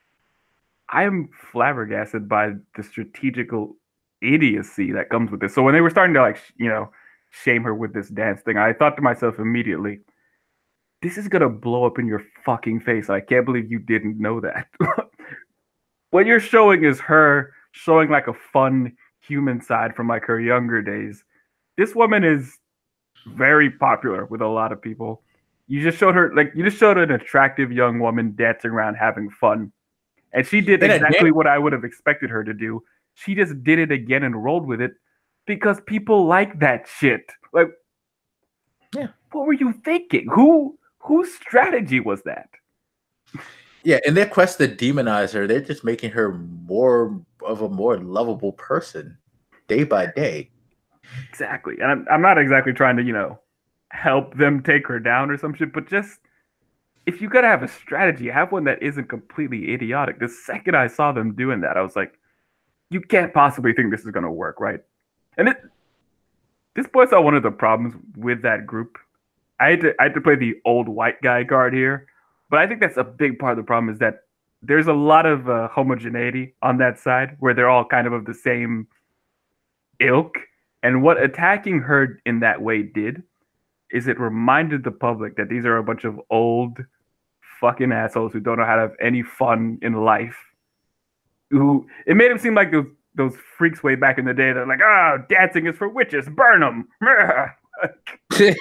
I'm flabbergasted by the strategical idiocy that comes with this. So when they were starting to like you know shame her with this dance thing, I thought to myself immediately, "This is gonna blow up in your fucking face." I can't believe you didn't know that. What you're showing is her showing like a fun human side from like her younger days. This woman is very popular with a lot of people. You just showed her like you just showed an attractive young woman dancing around having fun. And she did and exactly what I would have expected her to do. She just did it again and rolled with it because people like that shit. Like, yeah, what were you thinking? Who whose strategy was that? Yeah, in their quest to demonize her, they're just making her more of a more lovable person day by day. Exactly. And I'm, I'm not exactly trying to, you know, help them take her down or some shit. But just if you gotta have a strategy, have one that isn't completely idiotic. The second I saw them doing that, I was like, you can't possibly think this is gonna work, right? And it, this points out one of the problems with that group. I had to I had to play the old white guy card here, but I think that's a big part of the problem is that there's a lot of uh, homogeneity on that side where they're all kind of of the same ilk. And what attacking her in that way did is it reminded the public that these are a bunch of old fucking assholes who don't know how to have any fun in life. Who it made them seem like those those freaks way back in the day. They're like, oh, dancing is for witches, burn them. Like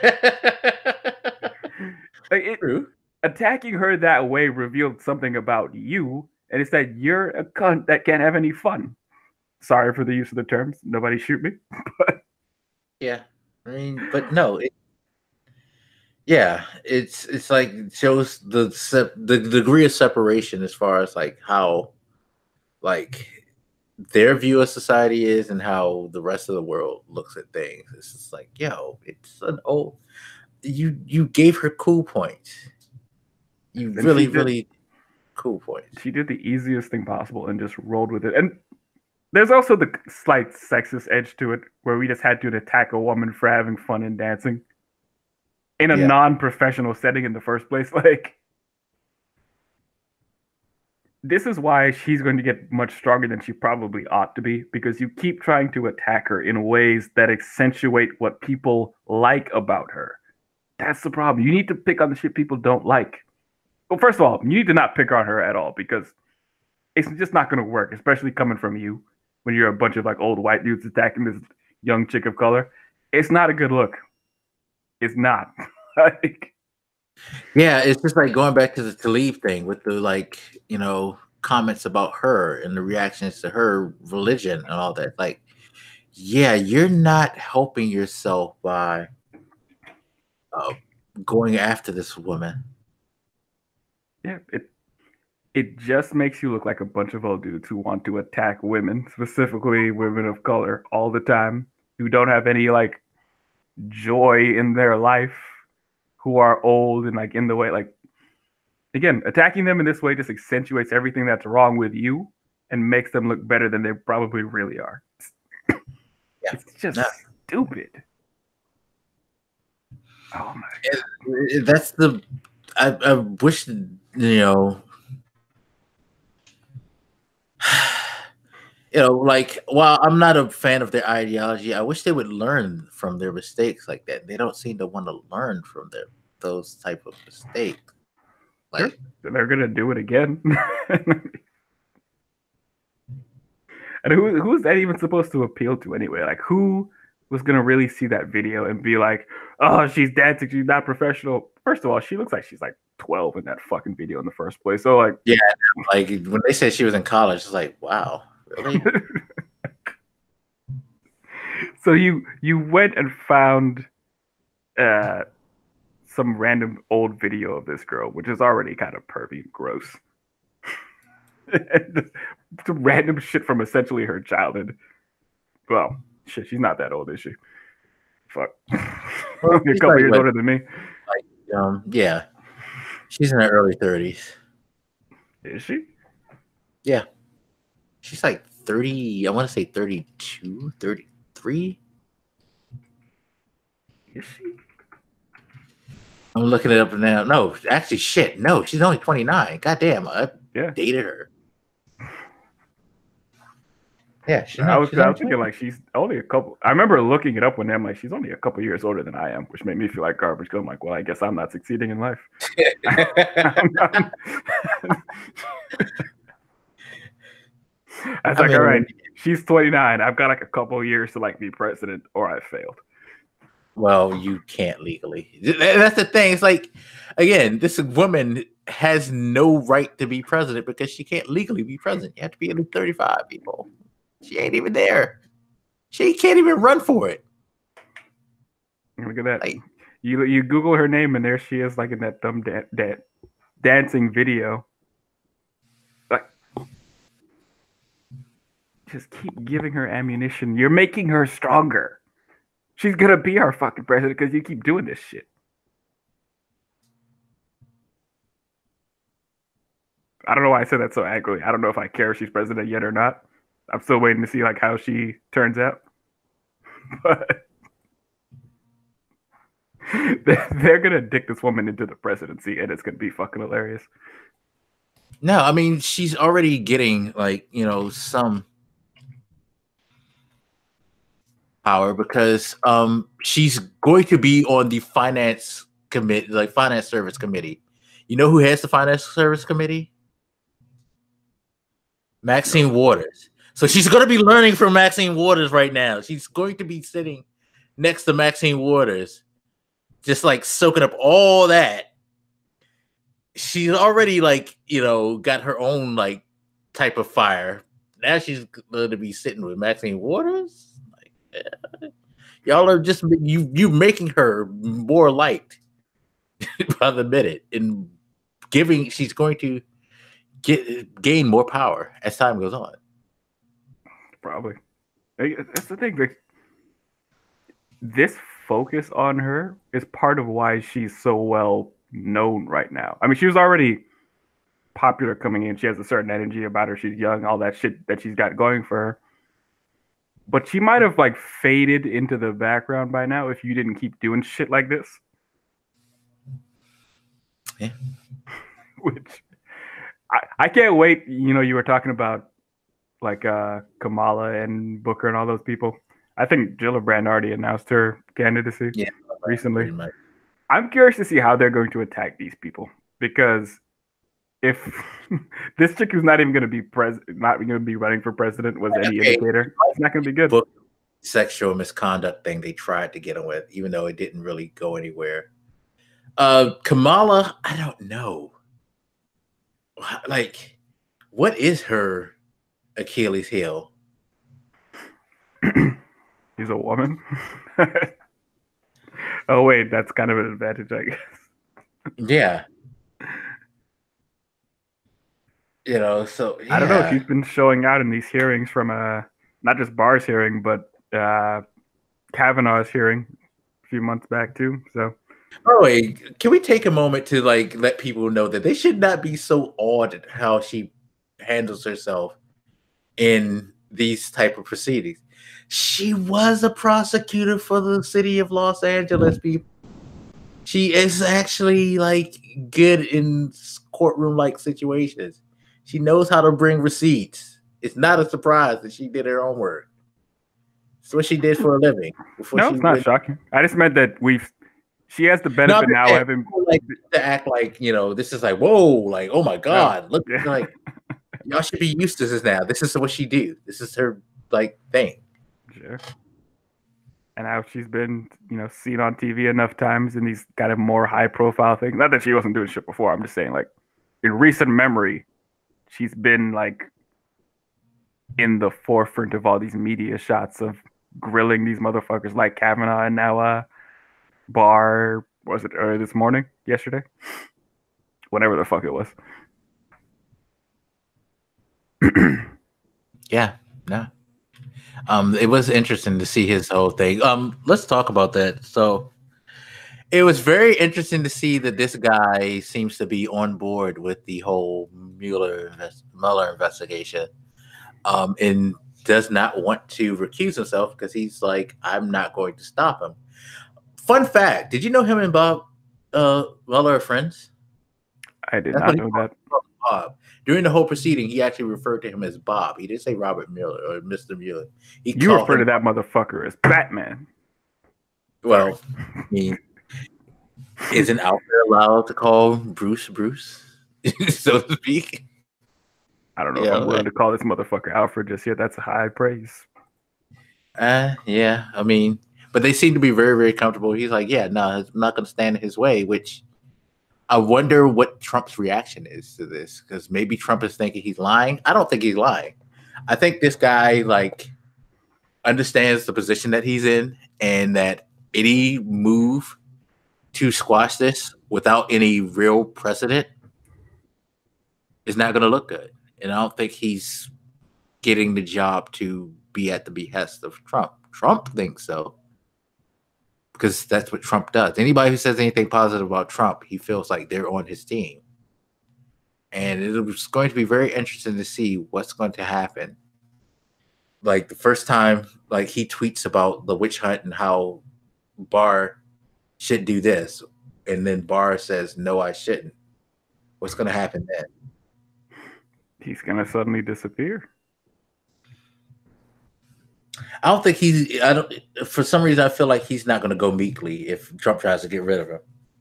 it, True. Attacking her that way revealed something about you, and it's that you're a cunt that can't have any fun. Sorry for the use of the terms. Nobody shoot me. But yeah, I mean, but no, it, yeah, it's it's like it shows the sep- the degree of separation as far as like how like their view of society is and how the rest of the world looks at things. It's just like, yo, it's an old. You you gave her cool points. You and really did, really cool points. She did the easiest thing possible and just rolled with it. And there's also the slight sexist edge to it, where we just had to attack a woman for having fun and dancing in a Yeah. non-professional setting in the first place. Like, this is why she's going to get much stronger than she probably ought to be, because you keep trying to attack her in ways that accentuate what people like about her. That's the problem. You need to pick on the shit people don't like. Well, first of all, you need to not pick on her at all, because it's just not going to work, especially coming from you when you're a bunch of like old white dudes attacking this young chick of color. It's not a good look. It's not. Like, Yeah, it's just like going back to the Talib thing with the like, you know, comments about her and the reactions to her religion and all that. Like, yeah, you're not helping yourself by uh, going after this woman. yeah, it it just makes you look like a bunch of old dudes who want to attack women, specifically women of color, all the time, who don't have any like joy in their life, who are old and like in the way. Like, again, attacking them in this way just accentuates everything that's wrong with you and makes them look better than they probably really are. Yeah. It's just No. stupid. Oh my god. It- that's the I, I wish, you know, you know, like, while I'm not a fan of their ideology, I wish they would learn from their mistakes like that. They don't seem to want to learn from their those type of mistakes. Like, They're gonna do it again. And who who is that even supposed to appeal to anyway? Like, who was gonna really see that video and be like, "Oh, she's dancing. She's not professional." First of all, she looks like she's like twelve in that fucking video in the first place. So like, yeah, like when they said she was in college, it's like, wow, really? So you you went and found uh some random old video of this girl, which is already kind of pervy and gross. Some random shit from essentially her childhood. Well, shit, she's not that old, is she? Fuck. Well, Only a she's couple like, years what, older than me. like, um, yeah, she's in her early thirties. Is she? Yeah, she's like thirty. I want to say thirty-two, thirty-three. Is she? I'm looking it up now. No, actually, shit. No, she's only twenty-nine. God damn, I Yeah. dated her. Yeah, she's I not, was, she's I only was thinking like she's only a couple. I remember looking it up one day. I'm like, she's only a couple years older than I am, which made me feel like garbage. Cause I'm like, well, I guess I'm not succeeding in life. I'm not- I was I like, mean, all right, she's twenty-nine. I've got like a couple years to like be president, or I failed. Well, you can't legally. That's the thing. It's like, again, this woman has no right to be president because she can't legally be president. You have to be at least thirty-five, people. She ain't even there. She can't even run for it. Look at that. Like, You you Google her name and there she is, like in that dumb da- da- dancing video. Like, just keep giving her ammunition. You're making her stronger. She's gonna be our fucking president because you keep doing this shit. I don't know why I said that so angrily. I don't know if I care if she's president yet or not. I'm still waiting to see like how she turns out. But they're gonna dick this woman into the presidency, and it's gonna be fucking hilarious. No, I mean she's already getting like you know some power because um she's going to be on the finance committee, like finance service committee. You know who has the finance service committee? Maxine no. Waters. So she's going to be learning from Maxine Waters right now. She's going to be sitting next to Maxine Waters, just like soaking up all that. She's already like, you know, got her own like type of fire. Now she's going to be sitting with Maxine Waters. Like, yeah. Y'all are just you you making her more liked by the minute and giving. She's going to get gain more power as time goes on. Probably. That's the thing. Like, this focus on her is part of why she's so well known right now. I mean, she was already popular coming in. She has a certain energy about her. She's young, all that shit that she's got going for her. But she might have like faded into the background by now if you didn't keep doing shit like this. Yeah. Which I, I can't wait. You know, you were talking about like uh, Kamala and Booker and all those people. I think Gillibrand already announced her candidacy yeah, recently. I'm curious to see how they're going to attack these people because if this chick who's not even going to be pres, not going to be running for president was any okay. indicator, it's not going to be good. Book sexual misconduct thing they tried to get him with, even though it didn't really go anywhere. Uh, Kamala, I don't know. Like, what is her Achilles heel? She's a woman. Oh wait, that's kind of an advantage, I guess. Yeah. You know, so yeah. I don't know. She's been showing out in these hearings from uh not just Barr's hearing, but uh Kavanaugh's hearing a few months back too. So oh wait, can we take a moment to like let people know that they should not be so awed at how she handles herself in these type of proceedings? She was a prosecutor for the city of Los Angeles, people. She is actually like good in courtroom like situations. She knows how to bring receipts. It's not a surprise that she did her own work. It's what she did for a living. No, she it's not went. shocking. I just meant that we've. She has the benefit no, now yeah, having like to act like you know this is like whoa, like oh my god, look yeah. like y'all should be used to this now. This is what she do. This is her like thing. Sure. And how she's been, you know, seen on T V enough times in these kind of more high profile things. Not that she wasn't doing shit before. I'm just saying, like, in recent memory, she's been like in the forefront of all these media shots of grilling these motherfuckers like Kavanaugh and now uh Barr, was it early this morning? Yesterday? Whenever the fuck it was. Yeah, no. Um, it was interesting to see his whole thing. Um, let's talk about that. So it was very interesting to see that this guy seems to be on board with the whole Mueller invest- Mueller investigation, um, and does not want to recuse himself because he's like, I'm not going to stop him. Fun fact: did you know him and Bob uh, Mueller are friends? I did That's not know that. Bob. During the whole proceeding, he actually referred to him as Bob. He didn't say Robert Mueller or Mister Mueller. He you refer to that motherfucker as Batman. Well, I mean, isn't Alfred allowed to call Bruce Bruce, so to speak? I don't know yeah, if I'm willing to call this motherfucker Alfred just yet. That's a high praise. Uh, yeah, I mean, but they seem to be very, very comfortable. He's like, yeah, no, I'm not going to stand in his way, which I wonder what Trump's reaction is to this, because maybe Trump is thinking he's lying. I don't think he's lying. I think this guy like understands the position that he's in, and that any move to squash this without any real precedent is not going to look good. And I don't think he's getting the job to be at the behest of Trump. Trump thinks so. because that's what Trump does. Anybody who says anything positive about Trump, he feels like they're on his team. And it's going to be very interesting to see what's going to happen. Like the first time, like he tweets about the witch hunt and how Barr should do this, and then Barr says, "No, I shouldn't." What's going to happen then? He's going to suddenly disappear. I don't think he's. I don't. For some reason, I feel like he's not going to go meekly if Trump tries to get rid of him.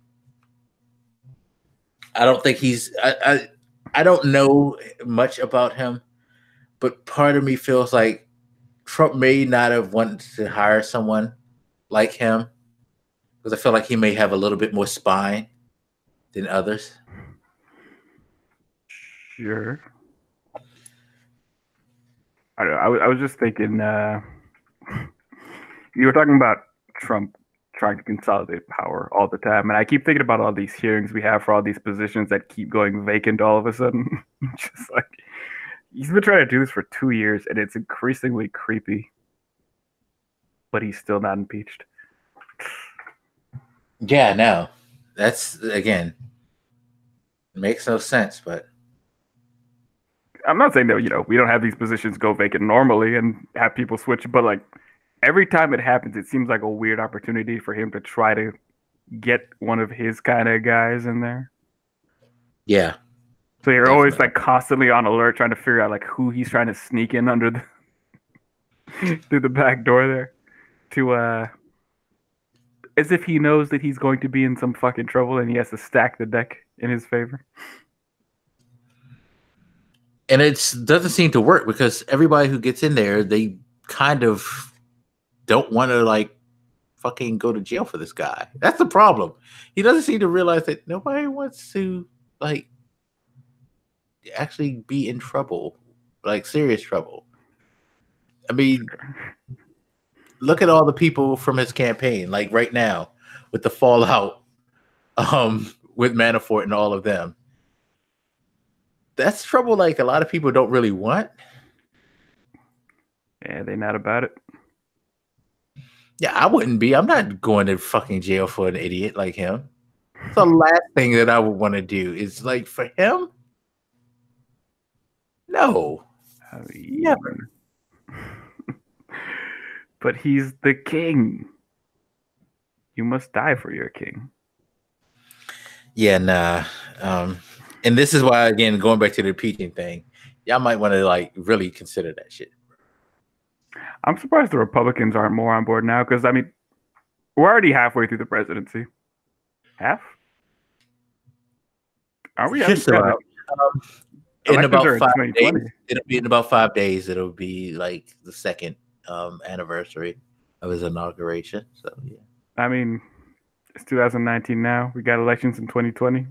I don't think he's. I, I. I don't know much about him, but part of me feels like Trump may not have wanted to hire someone like him because I feel like he may have a little bit more spine than others. Sure. I don't know. I, w- I was just thinking. Uh, you were talking about Trump trying to consolidate power all the time, and I keep thinking about all these hearings we have for all these positions that keep going vacant all of a sudden. Just like he's been trying to do this for two years, and it's increasingly creepy. But he's still not impeached. Yeah, no, that's again makes no sense. But I'm not saying that, you know, we don't have these positions go vacant normally and have people switch, but like every time it happens, it seems like a weird opportunity for him to try to get one of his kind of guys in there. Yeah. So you're Definitely. always like constantly on alert, trying to figure out like who he's trying to sneak in under the through the back door there to uh as if he knows that he's going to be in some fucking trouble and he has to stack the deck in his favor. And it doesn't seem to work because everybody who gets in there, they kind of don't want to like fucking go to jail for this guy. That's the problem. He doesn't seem to realize that nobody wants to like actually be in trouble, like serious trouble. I mean, look at all the people from his campaign, like right now with the fallout um, with Manafort and all of them. That's trouble like a lot of people don't really want. Yeah, they're not about it. Yeah, I wouldn't be. I'm not going to fucking jail for an idiot like him. It's the last thing that I would want to do. Is like for him? No. I mean, Never. But he's the king. You must die for your king. Yeah, nah. Um, and this is why, again, going back to the impeaching thing, y'all might want to like really consider that shit. I'm surprised the Republicans aren't more on board now because, I mean, we're already halfway through the presidency. Half? Are we? Just about. Um, in about five days, it'll be in about five days. It'll be like the second um, anniversary of his inauguration. So yeah. I mean, it's two thousand nineteen now. We got elections in twenty twenty.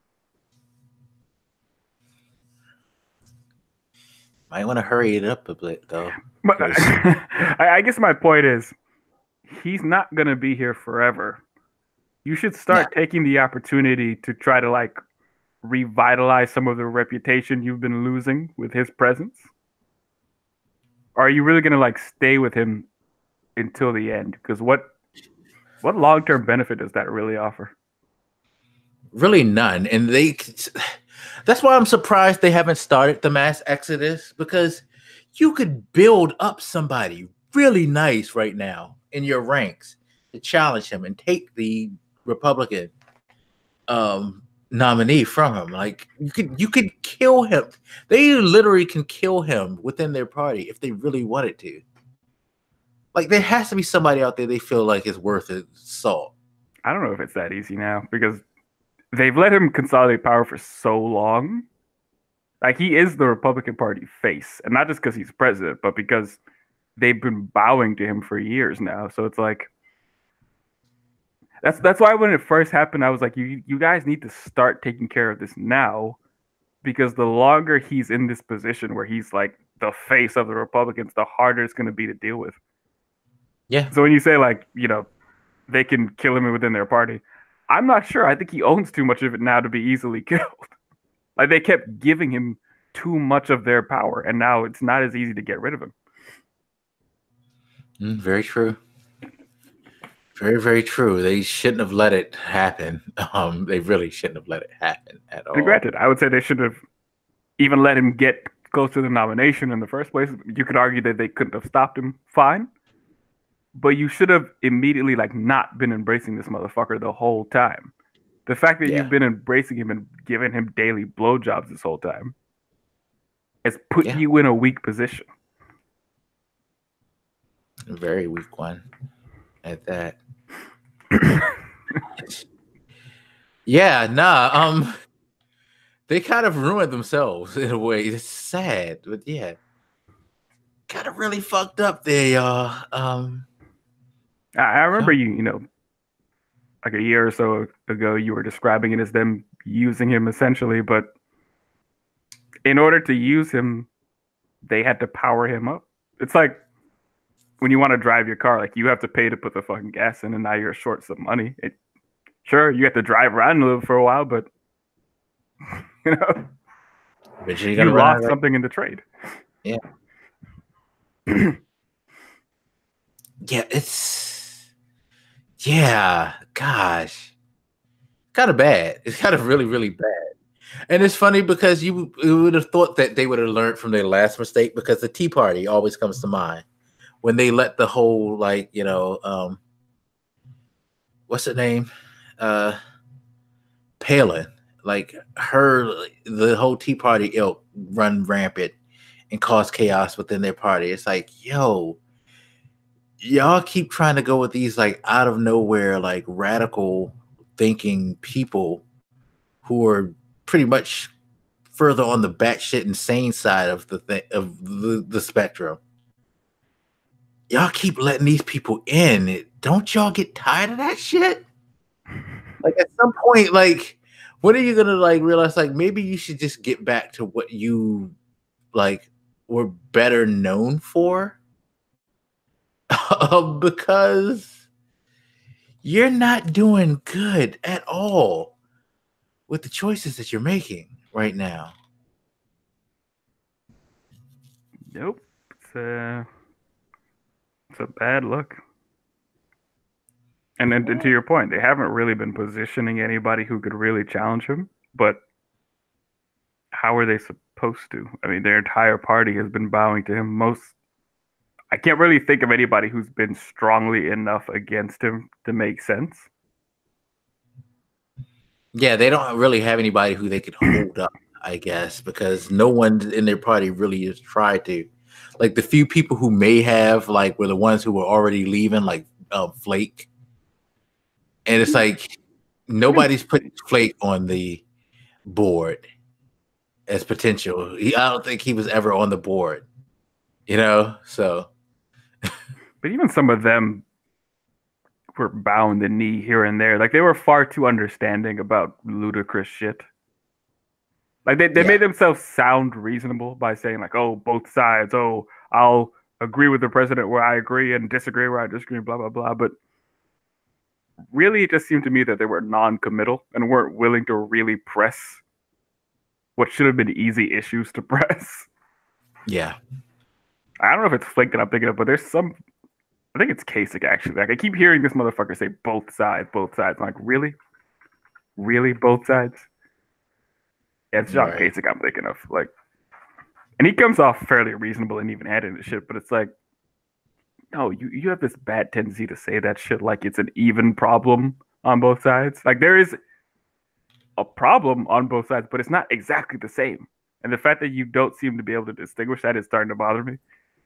Might want to hurry it up a bit, though. But I, I guess my point is, he's not going to be here forever. You should start yeah. taking the opportunity to try to like revitalize some of the reputation you've been losing with his presence. Or are you really going to like stay with him until the end? Because what what long-term benefit does that really offer? Really none. And they that's why I'm surprised they haven't started the mass exodus, because you could build up somebody really nice right now in your ranks to challenge him and take the Republican um, nominee from him. Like you could, you could kill him. They literally can kill him within their party if they really wanted to. Like there has to be somebody out there they feel like is worth its salt. I don't know if it's that easy now because they've let him consolidate power for so long. Like he is the Republican Party face, and not just because he's president, but because they've been bowing to him for years now. So it's like that's that's why when it first happened, I was like, you you guys need to start taking care of this now, because the longer he's in this position where he's like the face of the Republicans, the harder it's going to be to deal with. Yeah. So when you say like, you know, they can kill him within their party, I'm not sure. I think he owns too much of it now to be easily killed. Like they kept giving him too much of their power, and now it's not as easy to get rid of him. Mm, very true. Very, very true. They shouldn't have let it happen. Um, they really shouldn't have let it happen at all. And granted, I would say they should have even let him get close to the nomination in the first place. You could argue that they couldn't have stopped him, fine. But you should have immediately like not been embracing this motherfucker the whole time. The fact that Yeah. you've been embracing him and giving him daily blowjobs this whole time has put Yeah. you in a weak position. A very weak one at that. Yeah, nah. Um, they kind of ruined themselves in a way. It's sad, but yeah, kind of really fucked up there, y'all. Um, I, I remember you, you know, like a year or so ago, you were describing it as them using him essentially, but in order to use him, they had to power him up. It's like when you want to drive your car, like you have to pay to put the fucking gas in, and now you're short some money. It, sure, you have to drive around a little for a while, but you know, eventually you you're gonna run out lost of- something in the trade. Yeah. Yeah, it's yeah, gosh, kind of bad. It's kind of really, really bad. And it's funny because you, you would have thought that they would have learned from their last mistake, because the Tea Party always comes to mind when they let the whole, like, you know, um, what's her name? Uh, Palin, like her, the whole Tea Party ilk run rampant and cause chaos within their party. It's like, yo, y'all keep trying to go with these like out of nowhere, like radical thinking people who are pretty much further on the batshit insane side of the thing, of the, the spectrum. Y'all keep letting these people in. Don't y'all get tired of that shit? Like at some point, like when are you gonna like realize like maybe you should just get back to what you like were better known for? Uh, because you're not doing good at all with the choices that you're making right now. Nope. It's a, it's a bad look. And then to your point, they haven't really been positioning anybody who could really challenge him. But how are they supposed to? I mean, their entire party has been bowing to him. Most, I can't really think of anybody who's been strongly enough against him to make sense. Yeah, they don't really have anybody who they could hold up, I guess, because no one in their party really has tried to. Like the few people who may have, like, were the ones who were already leaving, like uh, Flake. And it's like nobody's putting Flake on the board as potential. He, I don't think he was ever on the board, you know. So, but even some of them were bowing the knee here and there. Like they were far too understanding about ludicrous shit. Like they, they Yeah. made themselves sound reasonable by saying like, oh, both sides. Oh, I'll agree with the president where I agree and disagree where I disagree, blah, blah, blah. But really, it just seemed to me that they were non-committal and weren't willing to really press what should have been easy issues to press. yeah. I don't know if it's Flake that I'm thinking of, but there's some, I think it's Kasich actually. Like I keep hearing this motherfucker say both sides, both sides. I'm like, really? Really? Both sides? Yeah, it's John Right. Kasich I'm thinking of. Like, and he comes off fairly reasonable and even handing the shit, but it's like, no, you, you have this bad tendency to say that shit like it's an even problem on both sides. Like there is a problem on both sides, but it's not exactly the same. And the fact that you don't seem to be able to distinguish that is starting to bother me.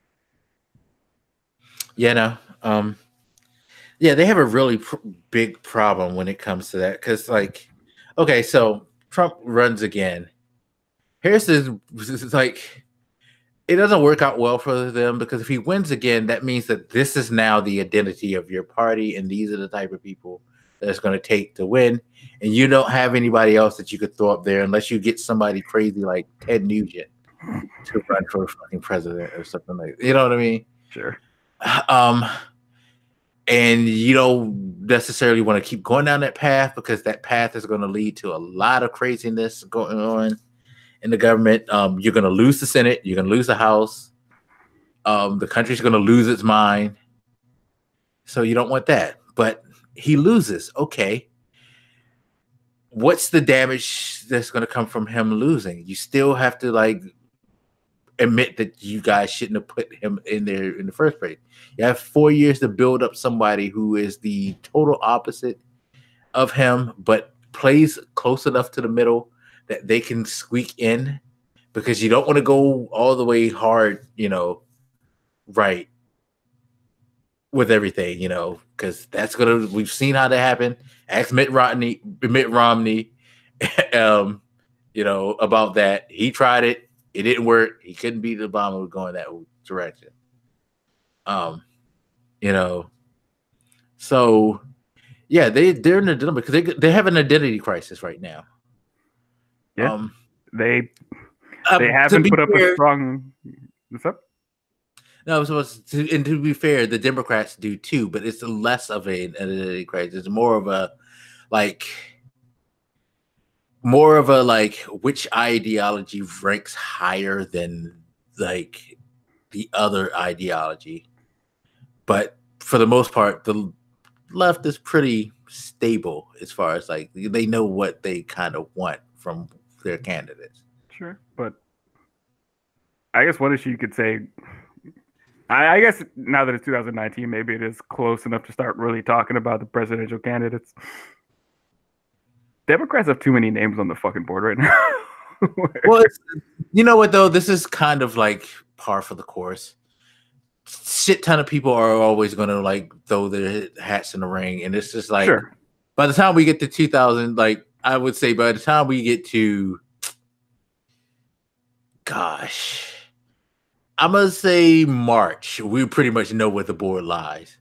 Yeah, no. Um, yeah, they have a really pr- big problem when it comes to that. Because, like, okay, so Trump runs again. Here's this, this is like, it doesn't work out well for them because if he wins again, that means that this is now the identity of your party, and these are the type of people that it's going to take to win. And you don't have anybody else that you could throw up there unless you get somebody crazy like Ted Nugent to run for fucking president or something like that. You know what I mean? Sure. Um, and you don't necessarily want to keep going down that path because that path is going to lead to a lot of craziness going on in the government. Um, you're going to lose the Senate. You're going to lose the House. Um, the country's going to lose its mind. So you don't want that. but he loses. Okay. What's the damage that's going to come from him losing? You still have to like admit that you guys shouldn't have put him in there in the first place. You have four years to build up somebody who is the total opposite of him, but plays close enough to the middle that they can squeak in, because you don't want to go all the way hard, you know, right with everything, you know, because that's gonna. We've seen how that happen. Ask Mitt Romney, Mitt Romney, um, you know, about that. He tried it. It didn't work. He couldn't beat Obama going that direction. Um, you know, so yeah, they they're in a dilemma because they they have an identity crisis right now. Yeah, um, they they um, haven't put up fair, a strong. What's up? No, so to, and to be fair, the Democrats do too, but it's less of an identity crisis. It's more of a like. More of a like which ideology ranks higher than like the other ideology. But for the most part, the left is pretty stable as far as like they know what they kind of want from their candidates. Sure, but I guess one issue you could say, I, I guess now that it's two thousand nineteen, maybe it is close enough to start really talking about the presidential candidates. Democrats have too many names on the fucking board right now. Well, it's, you know what though? This is kind of like par for the course. Shit ton of people are always going to like throw their hats in the ring, and it's just like sure. By the time we get to two thousand, like I would say, by the time we get to, gosh, I'm gonna say March, we pretty much know where the board lies.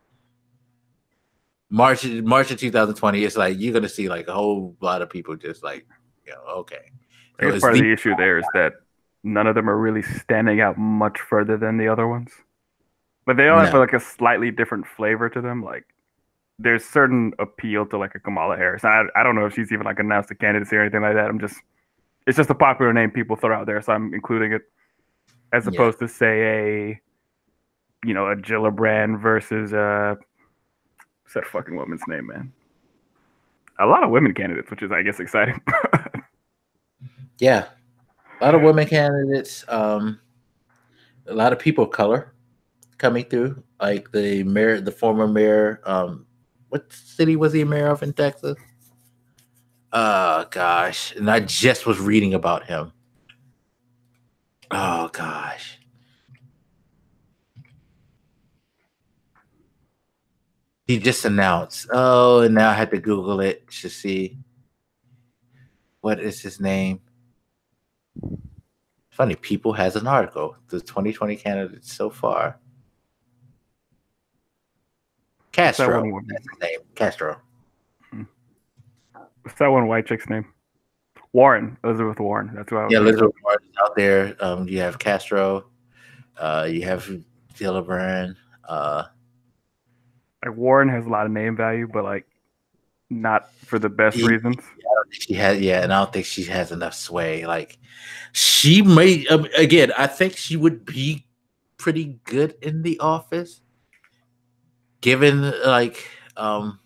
March, March of two thousand twenty, it's like you're gonna see like a whole lot of people just like, you know, okay. I guess so part the, of the issue there is that none of them are really standing out much further than the other ones. But they all no. have like a slightly different flavor to them. Like there's certain appeal to like a Kamala Harris. I I don't know if she's even like announced a candidacy or anything like that. I'm just it's just a popular name people throw out there, so I'm including it as opposed yeah. to say a you know a Gillibrand versus uh what's that fucking woman's name, man? A lot of women candidates, which is I guess exciting. Yeah, a lot of women candidates. Um, a lot of people of color coming through, like the mayor, the former mayor. Um, what city was he mayor of in Texas? Oh gosh, and I just was reading about him. Oh gosh. He just announced. Oh, and now I had to Google it to see what is his name. Funny, People has an article. The twenty twenty candidates so far. Castro. That That's his name. Castro. What's that one white chick's name? Warren. Elizabeth Warren. That's who I was Yeah, Elizabeth Warren is out there. Um, you have Castro. Uh, you have Gillibrand. Uh, like Warren has a lot of name value, but like not for the best he, reasons. I don't think she has, yeah, and I don't think she has enough sway. Like she may um, again, I think she would be pretty good in the office, given like um,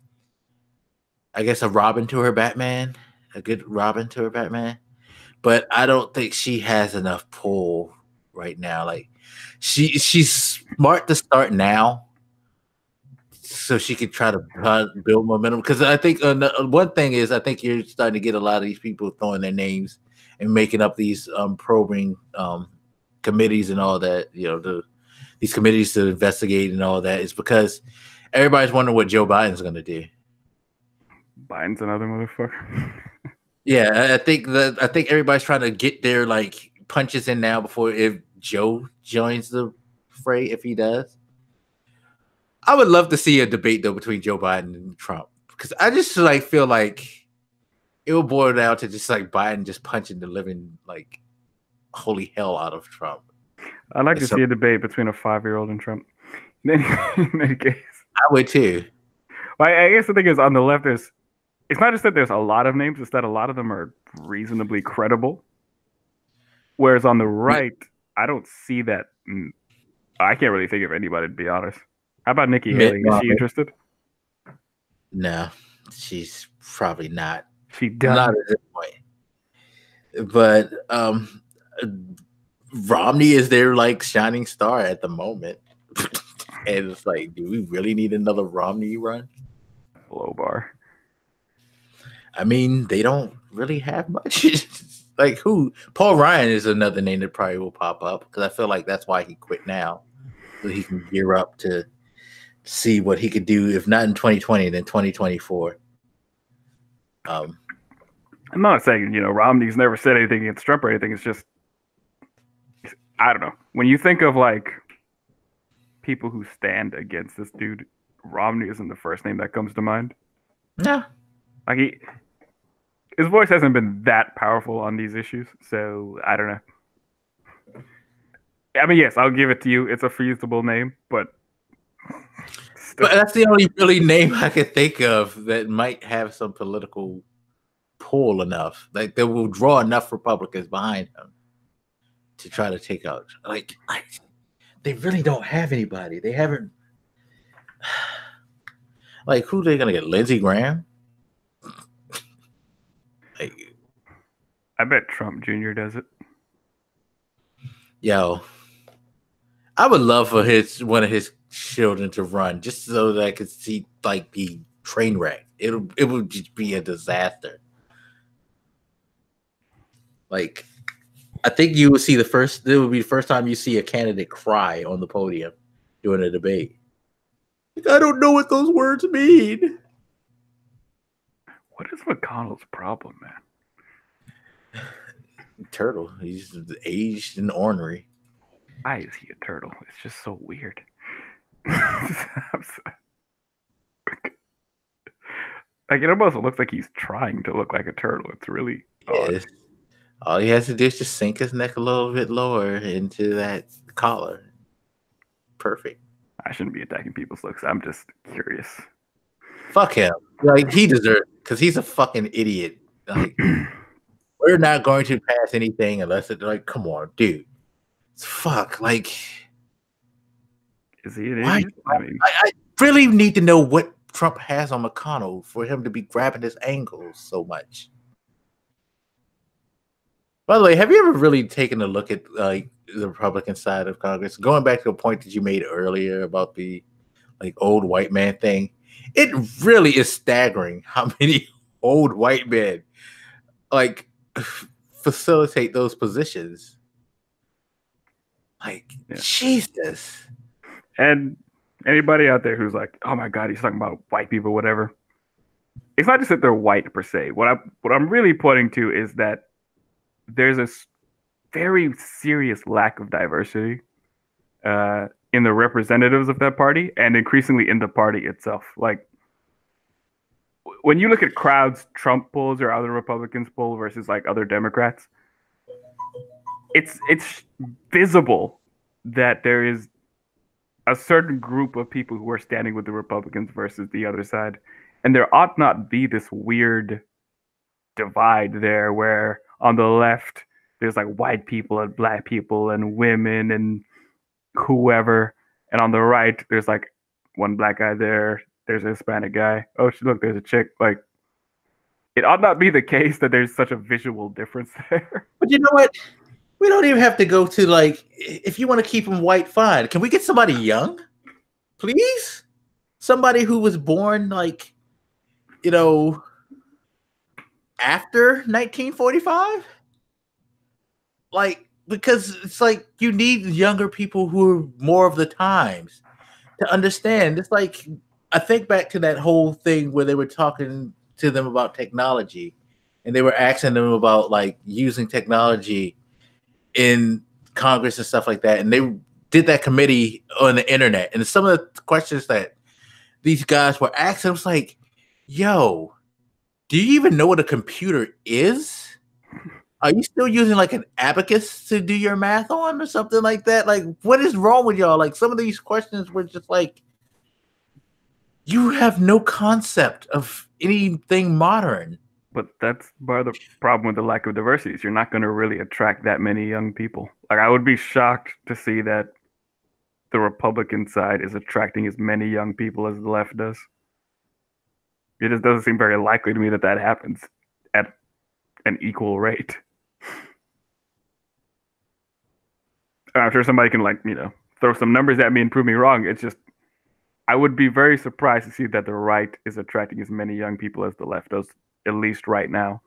I guess a Robin to her Batman, a good Robin to her Batman. But I don't think she has enough pull right now. Like she she's smart to start now, so she could try to uh, build momentum. Because I think uh, one thing is, I think you're starting to get a lot of these people throwing their names and making up these um, probing um, committees and all that. You know, the, these committees to investigate and all that is because everybody's wondering what Joe Biden's going to do. Biden's another motherfucker. Yeah, I think that I think everybody's trying to get their like punches in now before if Joe joins the fray, if he does. I would love to see a debate though between Joe Biden and Trump, because I just like feel like it will boil down to just like Biden just punching the living like holy hell out of Trump. I'd like and to so, see a debate between a five-year-old and Trump. In any, in any case, I would too. Well, I guess the thing is on the left is it's not just that there's a lot of names; it's that a lot of them are reasonably credible. Whereas on the right, I don't see that. I can't really think of anybody, to be honest. How about Nikki Haley? Is she interested? No, she's probably not. She done. Not at this point. But um, Romney is their like shining star at the moment. And it's like, do we really need another Romney run? Low bar. I mean, they don't really have much. Like who? Paul Ryan is another name that probably will pop up because I feel like that's why he quit now, so he can gear up to see what he could do. If not in twenty twenty, then twenty twenty-four. Um, I'm not saying you know Romney's never said anything against Trump or anything. It's just I don't know. When you think of like people who stand against this dude, Romney isn't the first name that comes to mind. No, like he. His voice hasn't been that powerful on these issues, so I don't know. I mean, yes, I'll give it to you. It's a feasible name, but still. But that's the only really name I can think of that might have some political pull enough, like that will draw enough Republicans behind him to try to take out. Like, I, they really don't have anybody. They haven't. Like, who are they gonna get? Lindsey Graham? Like, I bet Trump Junior does it. Yo, I would love for his one of his children to run just so that I could see like be train wreck. It'll it would just be a disaster. Like, I think you will see the first. It would be the first time you see a candidate cry on the podium during a debate. Like, I don't know what those words mean. What is McConnell's problem, man? Turtle. He's aged and ornery. Why is he a turtle? It's just so weird. Like, it almost looks like he's trying to look like a turtle. It's really odd. Yes. All he has to do is just sink his neck a little bit lower into that collar. Perfect. I shouldn't be attacking people's looks. I'm just curious. Fuck him. Like, he deserves, because he's a fucking idiot. Like, we're not going to pass anything unless it's like, come on, dude. Fuck. Like, is he an why, idiot? I mean, I, I really need to know what Trump has on McConnell for him to be grabbing his angles so much. By the way, have you ever really taken a look at like the Republican side of Congress? Going back to a point that you made earlier about the like old white man thing, it really is staggering how many old white men like facilitate those positions. Like, yeah. Jesus. And anybody out there who's like, oh my God, he's talking about white people, whatever. It's not just that they're white per se. What I what I'm really pointing to is that there's a very serious lack of diversity uh, in the representatives of that party and increasingly in the party itself. Like, when you look at crowds Trump polls or other Republicans poll versus like other Democrats, it's it's visible that there is a certain group of people who are standing with the Republicans versus the other side. And there ought not be this weird divide there where on the left, there's like white people and black people and women and whoever. And on the right, there's like one black guy there. There's a Hispanic guy. Oh, look, there's a chick. Like, it ought not be the case that there's such a visual difference there. But you know what? We don't even have to go to like, if you want to keep them white, fine. Can we get somebody young, please? Somebody who was born like, you know, after nineteen forty-five? Like, because it's like you need younger people who are more of the times to understand. It's like, I think back to that whole thing where they were talking to them about technology and they were asking them about like using technology in Congress and stuff like that. And they did that committee on the internet. And some of the questions that these guys were asking, I was like, yo, do you even know what a computer is? Are you still using like an abacus to do your math on or something like that? Like, what is wrong with y'all? Like, some of these questions were just like, you have no concept of anything modern. But that's part of the problem with the lack of diversity. Is you're not going to really attract that many young people. Like, I would be shocked to see that the Republican side is attracting as many young people as the left does. It just doesn't seem very likely to me that that happens at an equal rate. I'm sure somebody can, like, you know, throw some numbers at me and prove me wrong. It's just, I would be very surprised to see that the right is attracting as many young people as the left does, at least right now.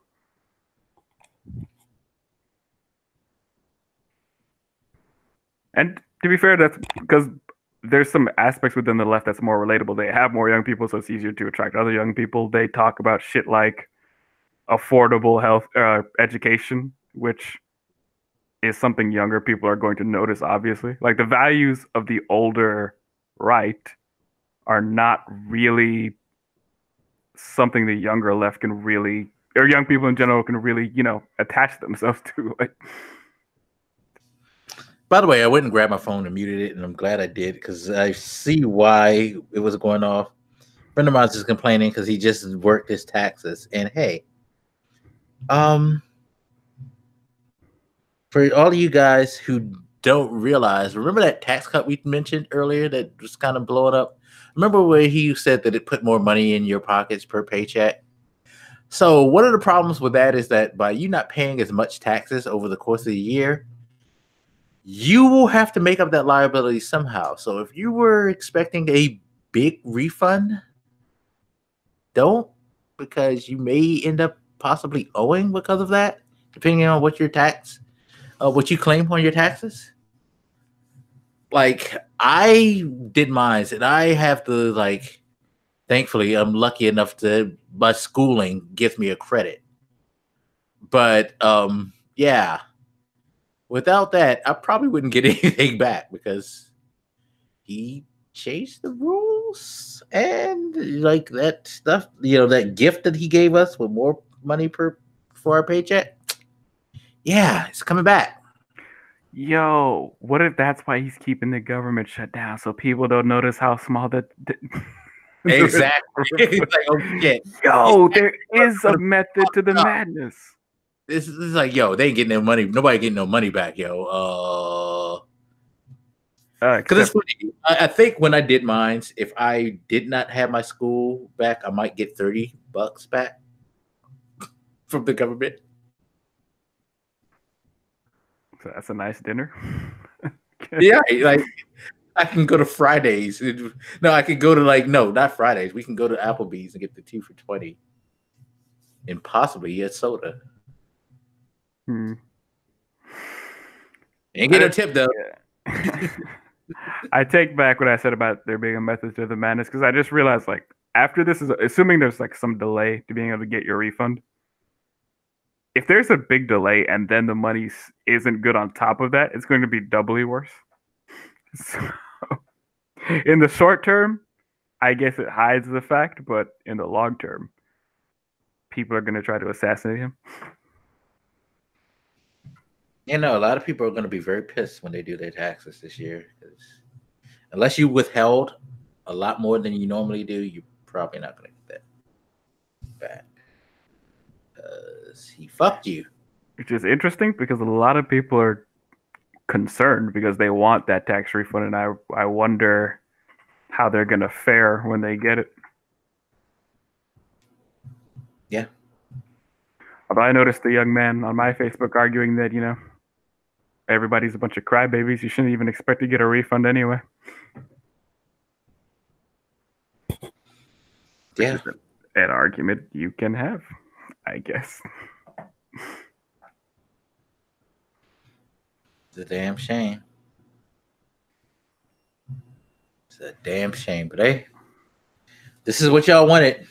And to be fair, that's because there's some aspects within the left that's more relatable. They have more young people, so it's easier to attract other young people. They talk about shit like affordable health uh, education, which is something younger people are going to notice, obviously. Like, the values of the older right are not really something the younger left can really, or young people in general can really, you know, attach themselves to. Like, by the way, I went and grabbed my phone and muted it, and I'm glad I did because I see why it was going off. A friend of mine is complaining because he just worked his taxes, and hey, um, for all of you guys who don't realize, remember that tax cut we mentioned earlier that was kind of blowing up? Remember where he said that it put more money in your pockets per paycheck? So one of the problems with that is that by you not paying as much taxes over the course of the year, you will have to make up that liability somehow. So if you were expecting a big refund, don't, because you may end up possibly owing because of that, depending on what your tax, uh, what you claim on your taxes. Like, I did mine, and I have to, like, thankfully, I'm lucky enough to, my schooling gives me a credit. But, um, yeah, without that, I probably wouldn't get anything back because he changed the rules, and like that stuff, you know, that gift that he gave us with more money per for our paycheck. Yeah, it's coming back. Yo, what if that's why he's keeping the government shut down so people don't notice how small the, the exactly. Like, oh shit. Yo, there is a method to the madness. This is, this is like, yo, they ain't getting no money. Nobody getting no money back, yo. Uh, because uh, it's funny. I, I think when I did mine, if I did not have my school back, I might get thirty bucks back from the government. So that's a nice dinner. Yeah, like I can go to Fridays. No, I can go to like no, not Fridays. We can go to Applebee's and get the two for twenty, and possibly a soda. Hmm. Ain't get a tip though. Yeah. I take back what I said about there being a method to the madness, because I just realized, like, after this is assuming there's like some delay to being able to get your refund. If there's a big delay and then the money isn't good on top of that, it's going to be doubly worse. So, in the short term, I guess it hides the fact, but in the long term, people are going to try to assassinate him. You know, a lot of people are going to be very pissed when they do their taxes this year. Because unless you withheld a lot more than you normally do, you're probably not going to get that back. Because he fucked you. Which is interesting because a lot of people are concerned because they want that tax refund, and I I wonder how they're going to fare when they get it. Yeah. Although I noticed the young man on my Facebook arguing that, you know, everybody's a bunch of crybabies. You shouldn't even expect to get a refund anyway. Yeah. An argument you can have, I guess. It's a damn shame. It's a damn shame. But hey, this is what y'all wanted.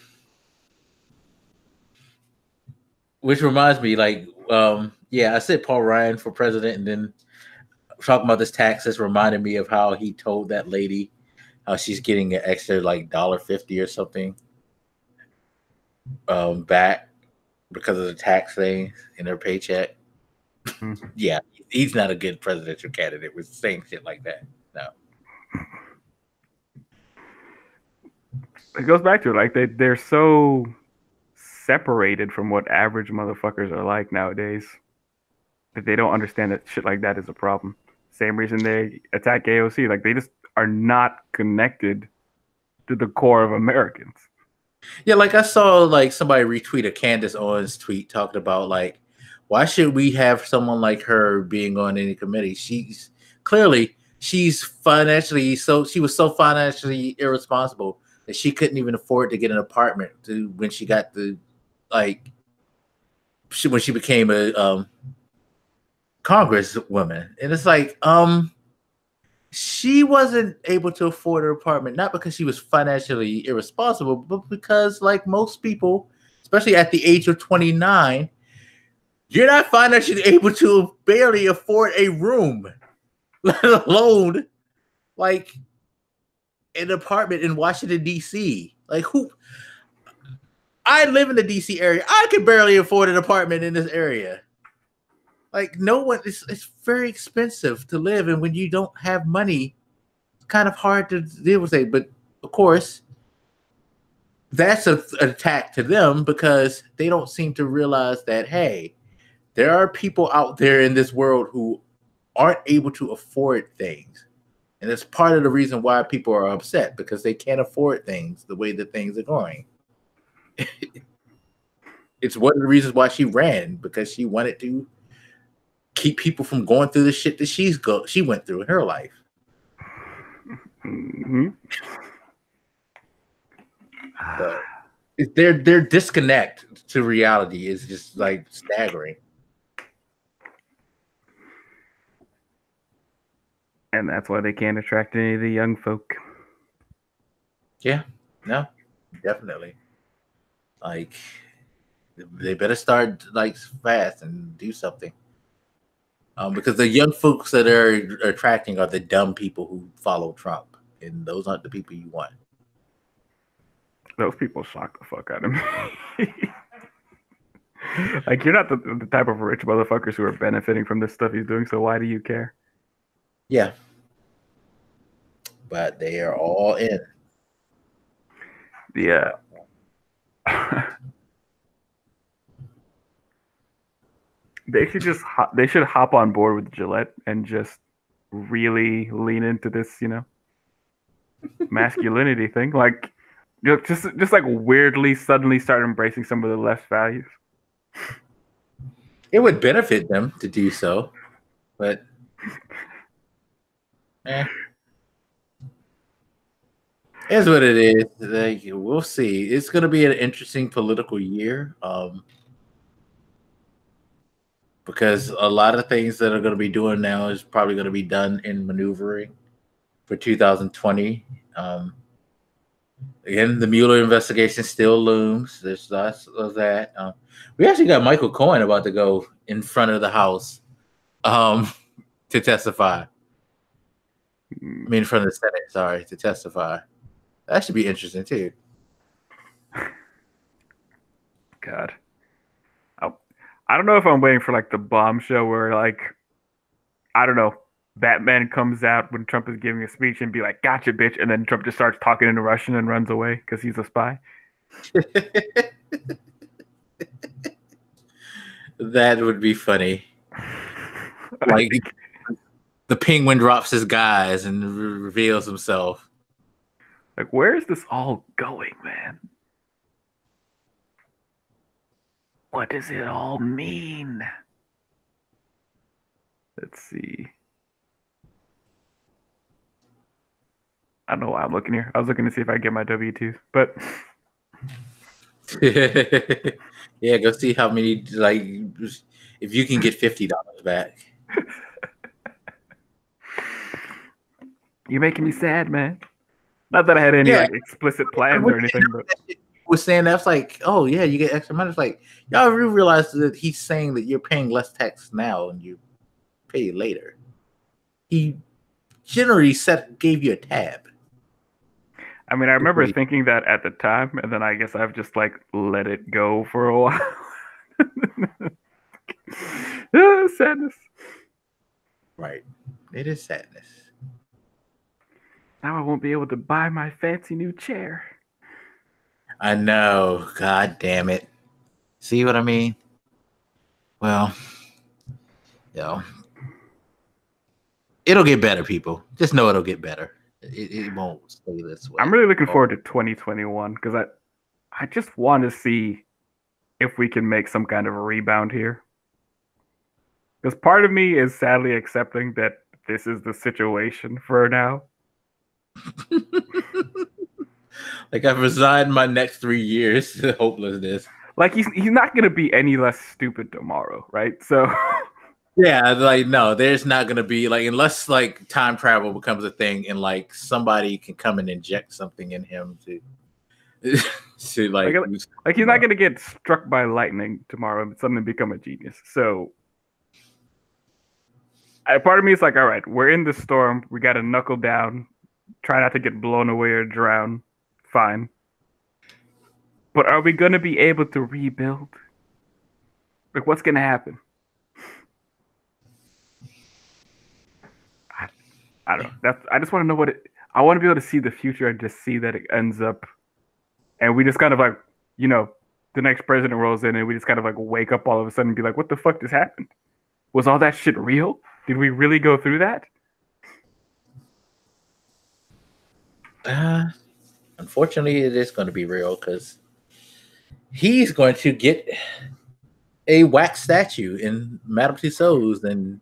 Which reminds me, like, um, yeah, I said Paul Ryan for president, and then talking about this taxes reminded me of how he told that lady how she's getting an extra like one dollar fifty or something um, back because of the tax thing in her paycheck. Mm-hmm. Yeah, he's not a good presidential candidate with saying shit like that. No. It goes back to it, like they they're so separated from what average motherfuckers are like nowadays that they don't understand that shit like that is a problem. Same reason they attack A O C. Like, they just are not connected to the core of Americans. Yeah, like I saw like somebody retweet a Candace Owens tweet talking about like, why should we have someone like her being on any committee? She's clearly she's financially so she was so financially irresponsible that she couldn't even afford to get an apartment to when she got the like she, when she became a um congresswoman. And it's like, um she wasn't able to afford her apartment, not because she was financially irresponsible, but because, like most people, especially at the age of twenty-nine, you're not financially able to barely afford a room, let alone like an apartment in Washington, D C. Like, who? I live in the D C area. I could barely afford an apartment in this area. Like, no one, it's, it's very expensive to live. And when you don't have money, kind of hard to deal with it, but of course that's a, an attack to them because they don't seem to realize that, hey, there are people out there in this world who aren't able to afford things, and it's part of the reason why people are upset, because they can't afford things the way that things are going. It's one of the reasons why she ran, because she wanted to keep people from going through the shit that she's go she went through in her life. Mm-hmm. So their their disconnect to reality is just like staggering. And that's why they can't attract any of the young folk. Yeah, no, definitely. Like, they better start like fast and do something. Um, because the young folks that are attracting are the dumb people who follow Trump, and those aren't the people you want. Those people shock the fuck out of me. Like, you're not the, the type of rich motherfuckers who are benefiting from this stuff he's doing, so why do you care? Yeah. But they are all in. Yeah. They should just hop, they should hop on board with Gillette and just really lean into this, you know, masculinity thing. Like, you know, just just like weirdly suddenly start embracing some of the left values. It would benefit them to do so, but eh. It's what it is. Like, we'll see. It's going to be an interesting political year, um, because a lot of things that are going to be doing now is probably going to be done in maneuvering for two thousand twenty. Um, again, the Mueller investigation still looms. There's lots of that. Um, we actually got Michael Cohen about to go in front of the House um, to testify. I mean, in front of the Senate, sorry, to testify. That should be interesting too. God. Oh, I don't know if I'm waiting for like the bombshell where, like, I don't know, Batman comes out when Trump is giving a speech and be like, "Gotcha, bitch," and then Trump just starts talking in Russian and runs away because he's a spy. That would be funny. Like, the penguin drops his guys and re- reveals himself. Like, where is this all going, man? What does it all mean? Let's see. I don't know why I'm looking here. I was looking to see if I get my W twos, but yeah, go see how many, like, if you can get fifty dollars back. You're making me sad, man. Not that I had any Yeah. like explicit plans or anything, but Was saying that's like, oh yeah, you get extra money. It's like, y'all really realize that he's saying that you're paying less tax now and you pay later. He generally set gave you a tab. I mean, I remember thinking that at the time, and then I guess I've just like let it go for a while. Ah, sadness. Right. It is sadness. Now I won't be able to buy my fancy new chair. I know. God damn it. See what I mean? Well, you know, it'll get better, people. Just know it'll get better. It, it won't stay this way. I'm really looking forward to twenty twenty-one because I, I just want to see if we can make some kind of a rebound here. Because part of me is sadly accepting that this is the situation for now. Like I've resigned my next three years to hopelessness. Like he's he's not gonna be any less stupid tomorrow, right? So yeah, like no, there's not gonna be like unless like time travel becomes a thing and like somebody can come and inject something in him to to like like, like he's not gonna get struck by lightning tomorrow and suddenly become a genius. So I, part of me is like, all right, we're in the storm, we gotta knuckle down, try not to get blown away or drown. Fine. But are we going to be able to rebuild? Like, what's going to happen? I, I don't know. That's, I just want to know what it... I want to be able to see the future and just see that it ends up... And we just kind of like, you know, the next president rolls in and we just kind of like wake up all of a sudden and be like, what the fuck just happened? Was all that shit real? Did we really go through that? Uh, unfortunately, it is going to be real because... he's going to get a wax statue in Madame Tussauds and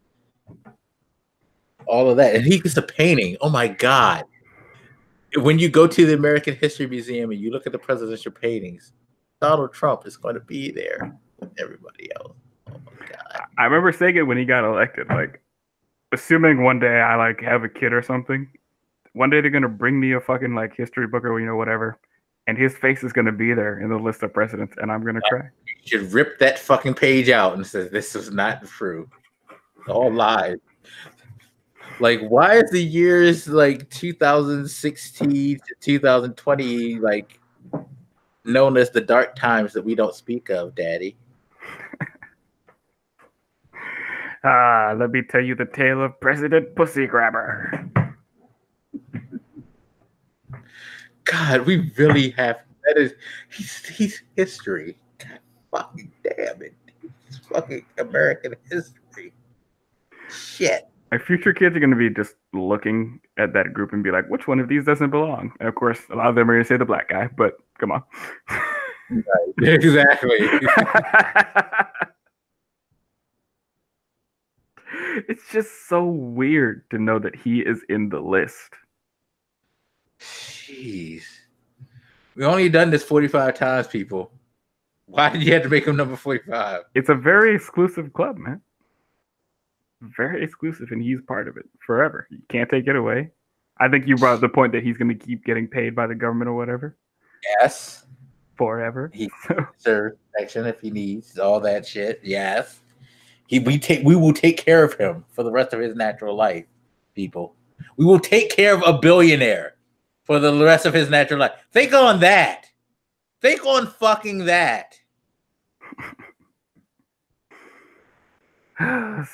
all of that. And he gets a painting. Oh, my God. When you go to the American History Museum and you look at the presidential paintings, Donald Trump is going to be there with everybody else. Oh, my God. I remember saying it when he got elected. Like, assuming one day I, like, have a kid or something, one day they're going to bring me a fucking, like, history book or, you know, whatever. And his face is going to be there in the list of presidents, and I'm going to cry. You should rip that fucking page out and say, this is not true. It's all lies. Like, why is the years, like, two thousand sixteen to two thousand twenty, like, known as the dark times that we don't speak of, Daddy? Ah, let me tell you the tale of President Pussy Grabber. God, we really have that is he's he's history. God fucking damn it. It's fucking American history. Shit. My future kids are gonna be just looking at that group and be like, which one of these doesn't belong? And of course, a lot of them are gonna say the black guy, but come on. Right. Exactly. It's just so weird to know that he is in the list. Jeez. We only done this forty-five times, people. Why did you have to make him number forty-five? It's a very exclusive club, man. Very exclusive, and he's part of it forever. You can't take it away. I think you brought up the point that he's going to keep getting paid by the government or whatever. Yes. Forever. He serves protection if he needs all that shit. Yes. He we take we will take care of him for the rest of his natural life, people. We will take care of a billionaire for the rest of his natural life. Think on that. Think on fucking that. Sadness.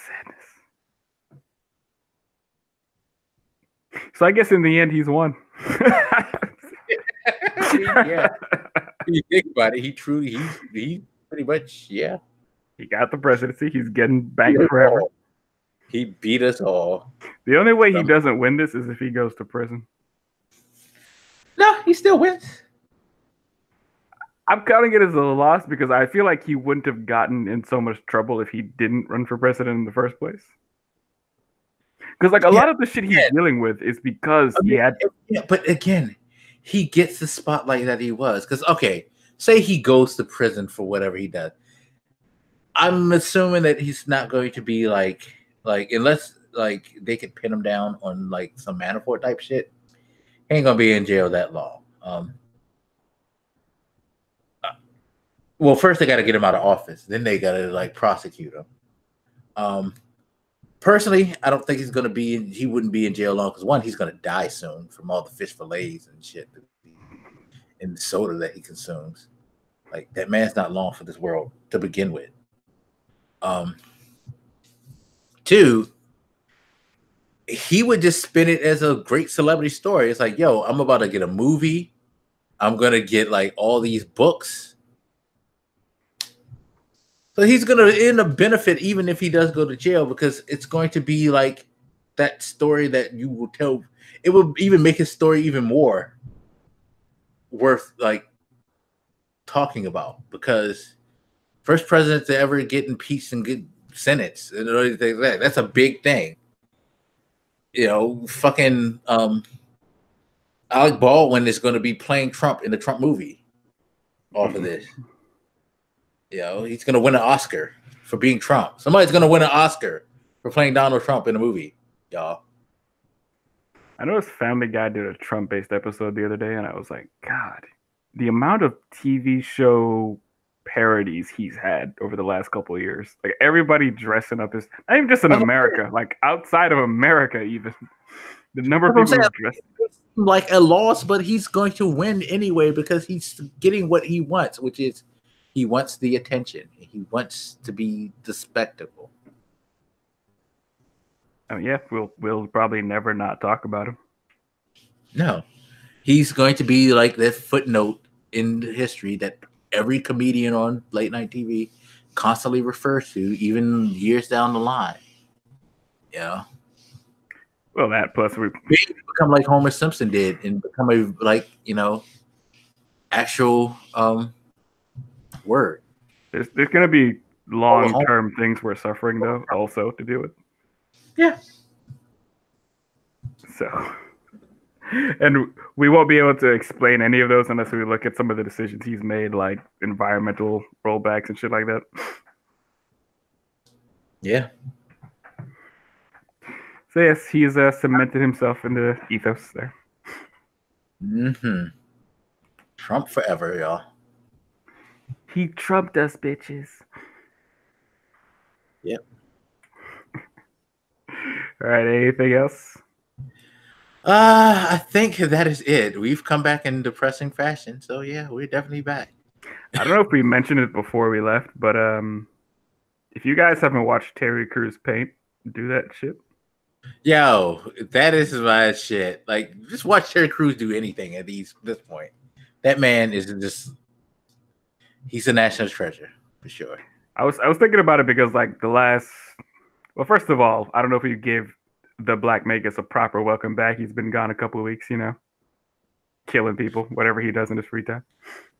So I guess in the end, he's won. Yeah. You think about it, he truly, he, he pretty much, yeah. He got the presidency. He's getting banked forever. He beat us all. The only way he doesn't win this is if he goes to prison. No, he still wins. I'm counting it as a loss because I feel like he wouldn't have gotten in so much trouble if he didn't run for president in the first place. Because like a yeah, lot of the shit he's yeah. dealing with is because I mean, he had. Yeah, but again, he gets the spotlight that he was. Because okay, say he goes to prison for whatever he does. I'm assuming that he's not going to be like like unless like they could pin him down on like some Manafort type shit. He ain't gonna be in jail that long. Um, well, first they got to get him out of office. Then they got to like prosecute him. Um, personally, I don't think he's gonna be. In, he wouldn't be in jail long because one, he's gonna die soon from all the fish fillets and shit and the soda that he consumes. Like that man's not long for this world to begin with. Um, two, he would just spin it as a great celebrity story. It's like, yo, I'm about to get a movie. I'm going to get like all these books. So he's going to end up benefit even if he does go to jail because it's going to be like that story that you will tell. It will even make his story even more worth like talking about, because first president to ever get impeached and get sentenced and everything like that. That's a big thing. You know, fucking um, Alec Baldwin is going to be playing Trump in the Trump movie off of this. You know, he's going to win an Oscar for being Trump. Somebody's going to win an Oscar for playing Donald Trump in a movie, y'all. I noticed Family Guy did a Trump-based episode the other day, and I was like, God, the amount of T V show parodies he's had over the last couple of years. Like, everybody dressing up as, not even just in America, like outside of America even. The number of people who dress like a loss, but he's going to win anyway because he's getting what he wants, which is he wants the attention. He wants to be the spectacle. Oh yeah, we'll we'll probably never not talk about him. No, he's going to be like that footnote in history that every comedian on late night T V constantly refers to, even years down the line. Yeah. Well, that plus we become like Homer Simpson did and become a like you know actual um word. There's there's gonna be long term things we're suffering though, also to deal with. Yeah. So, and we won't be able to explain any of those unless we look at some of the decisions he's made, like environmental rollbacks and shit like that. Yeah. So yes, he's uh, cemented himself in the ethos there. Mm-hmm. Trump forever, y'all. He trumped us, bitches. Yep. All right, anything else? Uh, I think that is it. We've come back in depressing fashion, so yeah, we're definitely back. I don't know if we mentioned it before we left, but um, if you guys haven't watched Terry Crews paint, do that shit. Yo, that is my shit. Like, just watch Terry Crews do anything at these this point. That man is just—he's a national treasure for sure. I was I was thinking about it because like the last. Well, first of all, I don't know if you give the Black Magus a proper welcome back. He's been gone a couple of weeks, you know, killing people, whatever he does in his free time.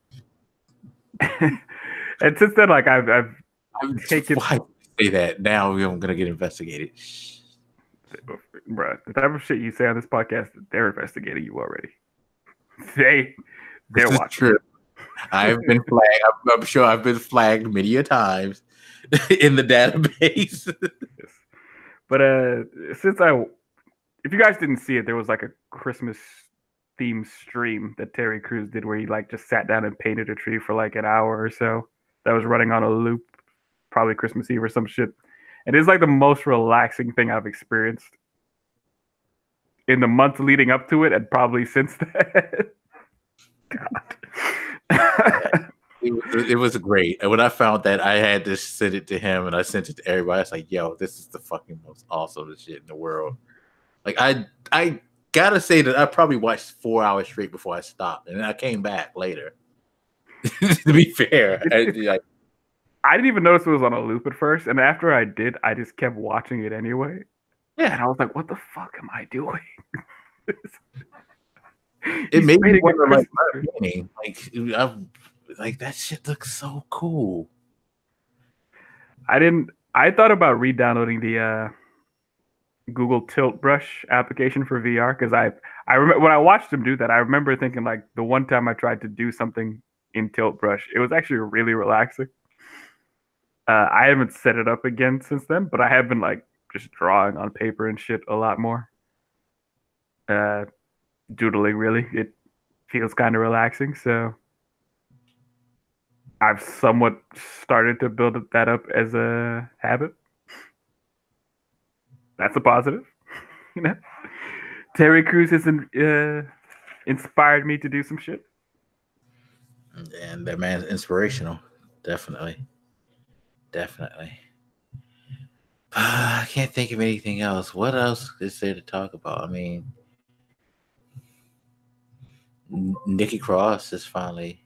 And since then, like I've I've, I've taken. Why say that? Now I'm gonna get investigated. Bruh, the type of shit you say on this podcast, they're investigating you already. They, they're this watching. True. I've been flagged. I'm, I'm sure I've been flagged many a times in the database. Yes. But uh, since I, if you guys didn't see it, there was like a Christmas themed stream that Terry Crews did where he like just sat down and painted a tree for like an hour or so. That was running on a loop, probably Christmas Eve or some shit. And it's like the most relaxing thing I've experienced in the months leading up to it, and probably since then. God. It was, it was great. And when I found that, I had to send it to him, and I sent it to everybody. I was like, "Yo, this is the fucking most awesome shit in the world." Like, I, I gotta say that I probably watched four hours straight before I stopped, and then I came back later. To be fair, I, like, I didn't even notice it was on a loop at first, and after I did, I just kept watching it anyway. Yeah, and I was like, "What the fuck am I doing?" It made me wonder, like, like, I, like that shit looks so cool. I didn't. I thought about re-downloading the uh, Google Tilt Brush application for V R because I, I remember when I watched him do that. I remember thinking like the one time I tried to do something in Tilt Brush, it was actually really relaxing. Uh, I haven't set it up again since then, but I have been like just drawing on paper and shit a lot more. Uh, doodling, really. It feels kind of relaxing, so I've somewhat started to build that up as a habit. That's a positive. You know, Terry Crews has uh, inspired me to do some shit. And that man's inspirational. Definitely. Definitely. Uh, I can't think of anything else. What else is there to talk about? I mean, Nikki Cross is finally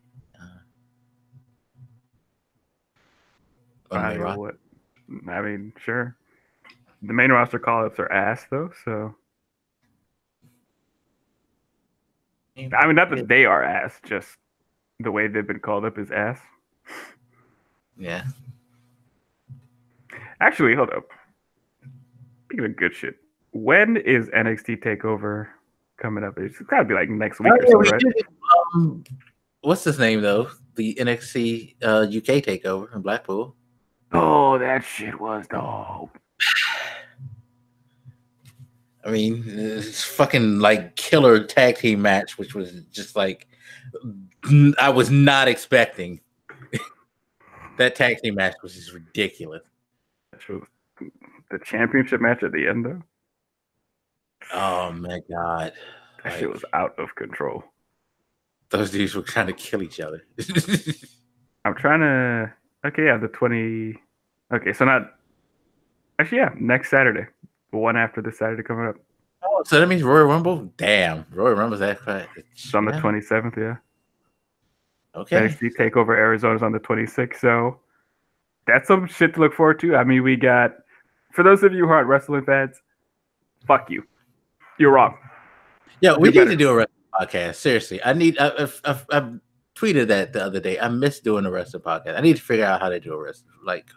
uh, I, mean, what, I mean, sure. The main roster call-ups are ass, though, so. I mean, not that they are ass, just the way they've been called up his ass. Yeah. Actually, hold up. Speaking of good shit, when is N X T Takeover coming up? It's got to be like next week Oh, or yeah, so, we right? did it. Um, what's his name though? The N X T uh, U K takeover in Blackpool. Oh, that shit was dope. I mean, it's fucking like killer tag team match, which was just like I was not expecting. That tag team match was just ridiculous. The championship match at the end, though. Oh my god, that like, shit was out of control. Those dudes were trying to kill each other. I'm trying to. Okay, yeah, the twenty. Okay, so not. Actually, yeah, next Saturday, the one after this Saturday coming up. Oh, so that means Royal Rumble. Damn, Royal Rumble's that fast. It's on yeah. the twenty-seventh, yeah. Okay. N X T Takeover Arizona's on the twenty-sixth, so that's some shit to look forward to. I mean, we got, for those of you who aren't wrestling fans, fuck you. You're wrong. Yeah, we You're need better. to do a wrestling podcast. Seriously, I need. I, I, I, I tweeted that the other day. I miss doing a wrestling podcast. I need to figure out how to do a wrestling. Like,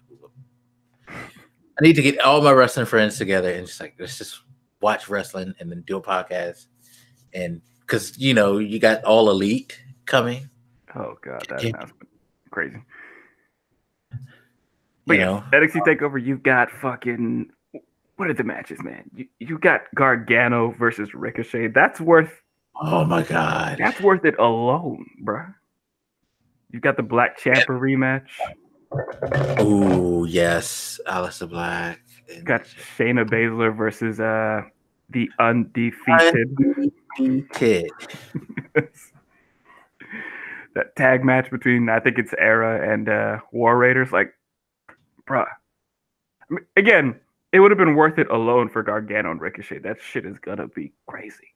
I need to get all my wrestling friends together and just like let's just watch wrestling and then do a podcast. And because you know you got All Elite coming. Oh god, that yeah. announcement, crazy. But you yeah, know, N X T Takeover, you've got fucking. What are the matches, man? You you got Gargano versus Ricochet. That's worth. Oh my god, that's worth it alone, bro. You got the Black Ciampa rematch. Oh yes, Aleister Black. And got Shayna Baszler versus uh the undefeated. Undefeated. That tag match between I think it's Era and uh, War Raiders. Like, bruh. I mean, again, it would have been worth it alone for Gargano and Ricochet. That shit is gonna be crazy.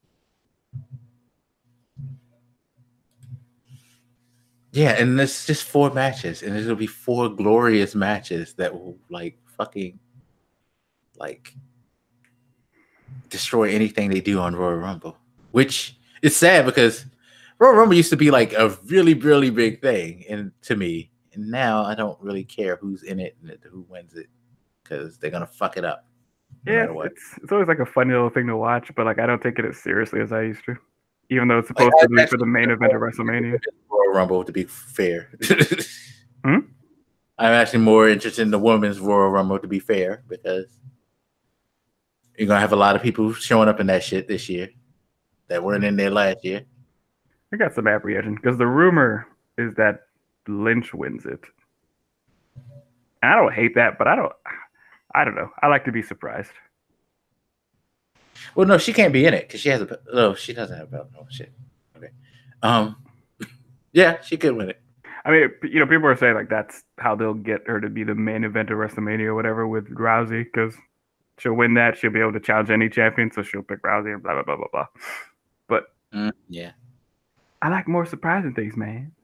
Yeah, and it's just four matches, and it'll be four glorious matches that will like fucking like destroy anything they do on Royal Rumble. Which is sad because Royal Rumble used to be like a really, really big thing, and to me, and now I don't really care who's in it and who wins it because they're gonna fuck it up. No yeah, it's it's always like a funny little thing to watch, but like I don't take it as seriously as I used to. Even though it's supposed like, to be for the main event of WrestleMania. Royal Rumble, to be fair. hmm? I'm actually more interested in the women's Royal Rumble, to be fair, because you're going to have a lot of people showing up in that shit this year that weren't in there last year. I got some apprehension, because the rumor is that Lynch wins it. And I don't hate that, but I don't, I don't know. I like to be surprised. Well, no, she can't be in it because she has a. No, she doesn't have a belt. Oh shit. Okay. Um. Yeah, she could win it. I mean, you know, people are saying like that's how they'll get her to be the main event of WrestleMania or whatever with Rousey because she'll win that. She'll be able to challenge any champion, so she'll pick Rousey and blah blah blah blah blah. But mm, yeah, I like more surprising things, man.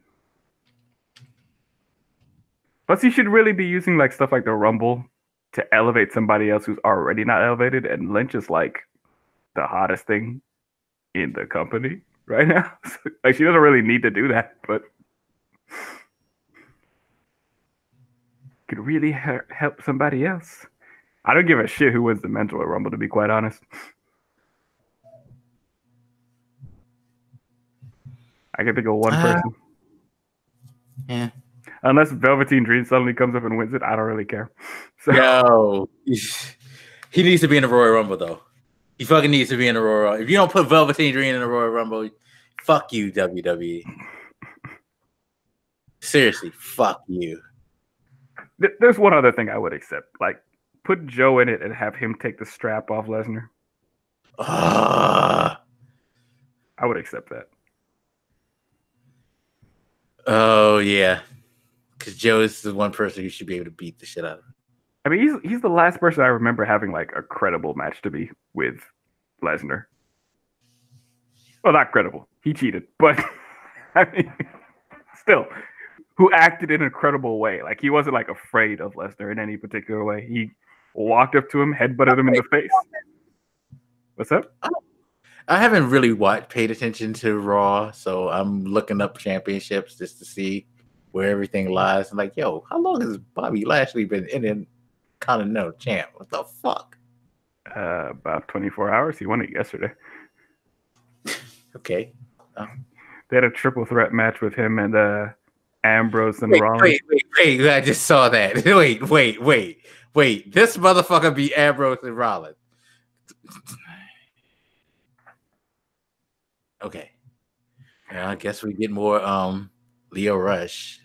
Plus, you should really be using like stuff like the Rumble to elevate somebody else who's already not elevated, and Lynch is like the hottest thing in the company right now. Like she doesn't really need to do that, but could really he- help somebody else. I don't give a shit who wins the men's Royal Rumble, to be quite honest. I can think of one uh, person. Yeah. Unless Velveteen Dream suddenly comes up and wins it, I don't really care. So, Yo, he needs to be in the Royal Rumble though. He fucking needs to be in the Royal Rumble. If you don't put Velveteen Dream in the Royal Rumble, fuck you, W W E. Seriously, fuck you. There's one other thing I would accept. Like, put Joe in it and have him take the strap off Lesnar. Uh, I would accept that. Oh, yeah. Because Joe is the one person who should be able to beat the shit out of him. I mean, he's he's the last person I remember having like a credible match to be with Lesnar. Well, not credible. He cheated, but I mean, still, who acted in a credible way. Like he wasn't like afraid of Lesnar in any particular way. He walked up to him, headbutted him in the face. What's up? I haven't really watched, paid attention to Raw, so I'm looking up championships just to see where everything lies. I'm like, yo, how long has Bobby Lashley been in Continental Champ? What the fuck? Uh, about twenty-four hours. He won it yesterday. Okay. Oh. They had a triple threat match with him and uh, Ambrose and wait, Rollins. Wait, wait, wait! I just saw that. Wait, wait, wait, wait! This motherfucker beat Ambrose and Rollins. Okay. Yeah, I guess we get more um Leo Rush.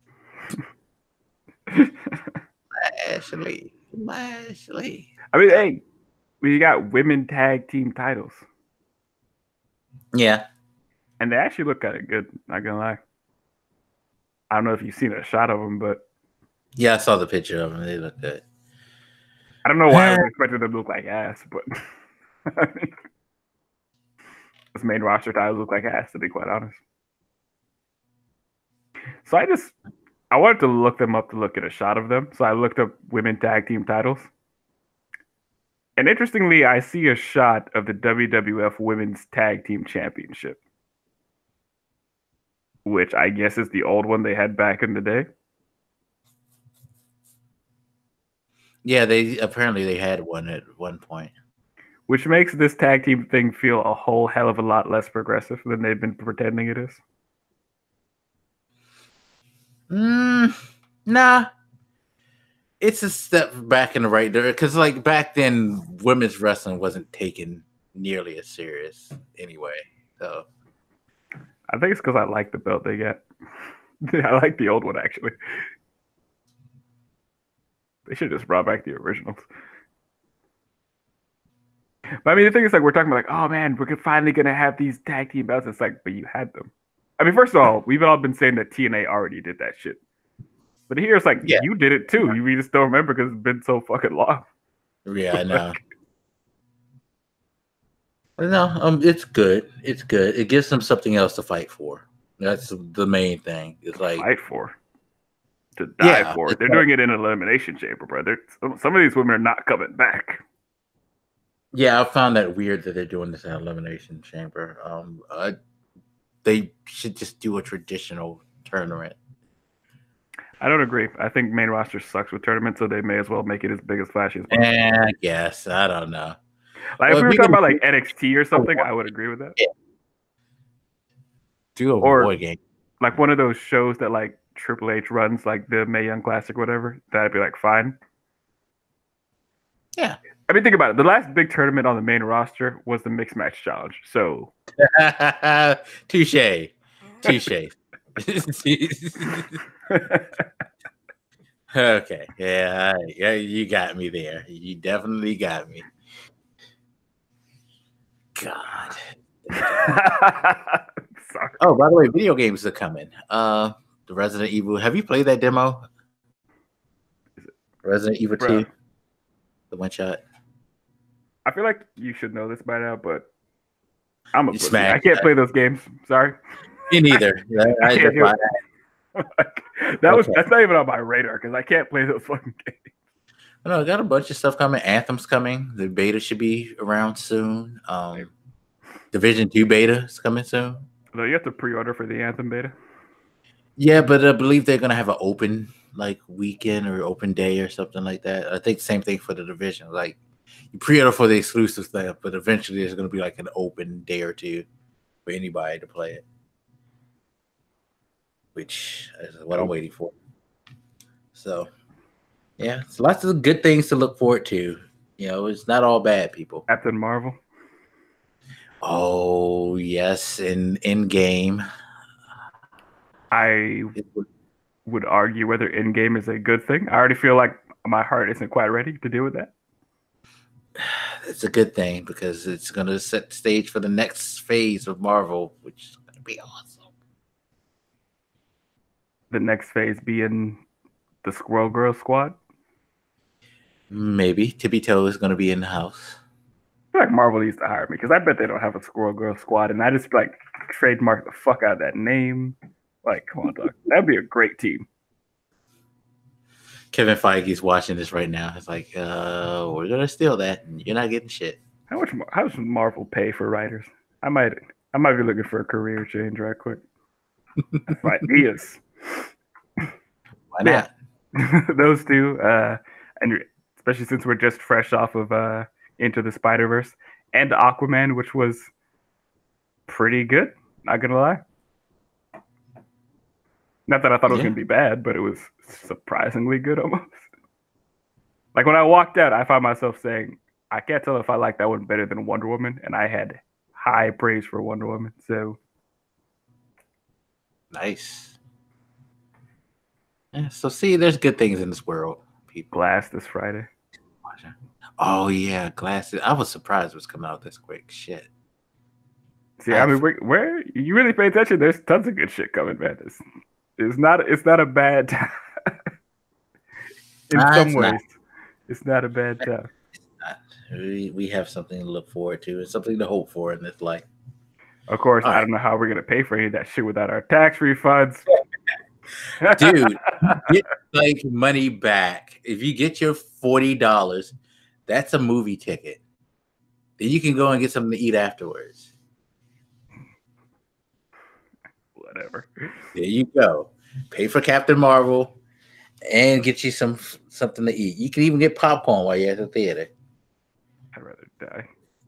Lashley. Lashley. I mean, hey, we got women tag team titles. Yeah. And they actually look kind of good, not gonna lie. I don't know if you've seen a shot of them, but yeah, I saw the picture of them. They look good. I don't know why I was expecting them to look like ass, but I mean, this main roster titles look like ass, to be quite honest. So I just I wanted to look them up to look at a shot of them. So I looked up women tag team titles. And interestingly, I see a shot of the W W F Women's Tag Team Championship, which I guess is the old one they had back in the day. Yeah, they apparently they had one at one point. Which makes this tag team thing feel a whole hell of a lot less progressive than they've been pretending it is. Mm, nah. It's a step back in the right direction. Because like back then, women's wrestling wasn't taken nearly as serious anyway. So I think it's because I like the belt they get. I like the old one, actually. They should just brought back the originals. But I mean, the thing is, like, we're talking about, like, oh man, we're finally gonna have these tag team belts. It's like, but you had them. I mean, first of all, we've all been saying that T N A already did that shit. But here it's like, yeah, you did it too. You just don't remember because it's been so fucking long. Yeah, I know. No, um, it's good. It's good. It gives them something else to fight for. That's the main thing. It's like fight for, to die yeah, for. They're like, doing it in an elimination chamber, brother. Some, some of these women are not coming back. Yeah, I found that weird that they're doing this in an elimination chamber. Um, uh, they should just do a traditional tournament. I don't agree. I think main roster sucks with tournaments, so they may as well make it as big as flashy as possible. Eh, I guess. I don't know. Like, well, if we were talking about like N X T or something, I would agree with that. Yeah. Do a or boy game. Like one of those shows that like Triple H runs, like the Mae Young Classic, whatever. That'd be like fine. Yeah. I mean, think about it. The last big tournament on the main roster was the Mixed Match Challenge. So, touche, touche. Okay, yeah, yeah, you got me there. You definitely got me. God. Sorry. Oh, by the way, video games are coming. Uh, the Resident Evil. Have you played that demo? Resident Evil two, the one shot. I feel like you should know this by now, but I'm a pussy. Smack. I can't play those games. Sorry. Me neither. I, I can't do that that was okay. That's not even on my radar because I can't play those fucking games. No, I got a bunch of stuff coming. Anthem's coming. The beta should be around soon. Um, Division two beta is coming soon. No, you have to pre-order for the Anthem beta. Yeah, but I believe they're gonna have an open like weekend or open day or something like that. I think same thing for the Division. Like you pre-order for the exclusive stuff, but eventually there's gonna be like an open day or two for anybody to play it. Which is what I'm waiting for. So yeah, it's lots of good things to look forward to. You know, it's not all bad, people. Captain Marvel. Oh yes, in in game. I would argue whether in game is a good thing. I already feel like my heart isn't quite ready to deal with that. It's a good thing because it's going to set the stage for the next phase of Marvel, which is going to be awesome. The next phase being the Squirrel Girl Squad? Maybe. Tippy Toe is going to be in the house. I feel like Marvel needs to hire me because I bet they don't have a Squirrel Girl Squad, and I just like trademark the fuck out of that name. Like, come on, dog. That'd be a great team. Kevin Feige's watching this right now. It's like, uh, we're going to steal that, and you're not getting shit. How much? How does Marvel pay for writers? I might. I might be looking for a career change right quick. Ideas. Why not? Yeah. Those two, uh, and especially since we're just fresh off of uh, Into the Spider-Verse and Aquaman, which was pretty good. Not gonna lie. Not that I thought it was Yeah. gonna be bad, but it was surprisingly good almost. Like when I walked out, I found myself saying, I can't tell if I like that one better than Wonder Woman, and I had high praise for Wonder Woman. So Nice. Yeah, so see, there's good things in this world, people. Glass this Friday. Oh yeah, Glass. I was surprised it was coming out this quick. Shit. See, I, I mean, where, where you really pay attention, there's tons of good shit coming, man. It's, it's not it's not a bad time. In nah, some it's ways. Not. It's not a bad time. We, we have something to look forward to and something to hope for in this life. Of course, All I right. don't know how we're going to pay for any of that shit without our tax refunds. Dude, get like money back. If you get your forty dollars, that's a movie ticket. Then you can go and get something to eat afterwards. Whatever. There you go. Pay for Captain Marvel and get you some something to eat. You can even get popcorn while you're at the theater. I'd rather die.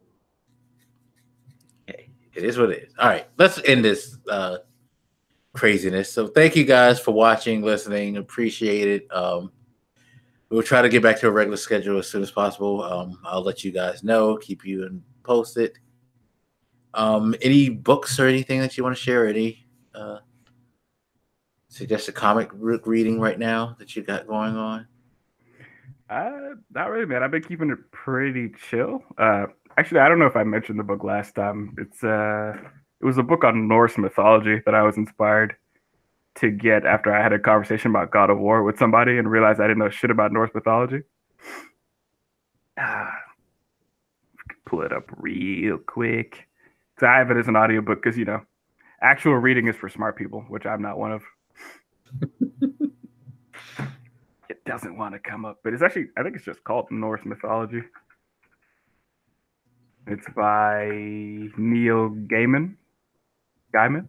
Hey, it is what it is. All right, let's end this uh, craziness. So thank you guys for watching, listening. Appreciate it. Um, we'll try to get back to a regular schedule as soon as possible. Um, I'll let you guys know, keep you and post it. Um, any books or anything that you want to share? Any uh, suggested comic book reading right now that you got going on? Uh, not really, man. I've been keeping it pretty chill. Uh, actually, I don't know if I mentioned the book last time. It's uh, it was a book on Norse mythology that I was inspired to get after I had a conversation about God of War with somebody and realized I didn't know shit about Norse mythology. Ah, pull it up real quick. Because I have it as an audiobook because, you know, actual reading is for smart people, which I'm not one of. It doesn't want to come up, but it's actually, I think it's just called Norse mythology. It's by Neil Gaiman. Gaiman.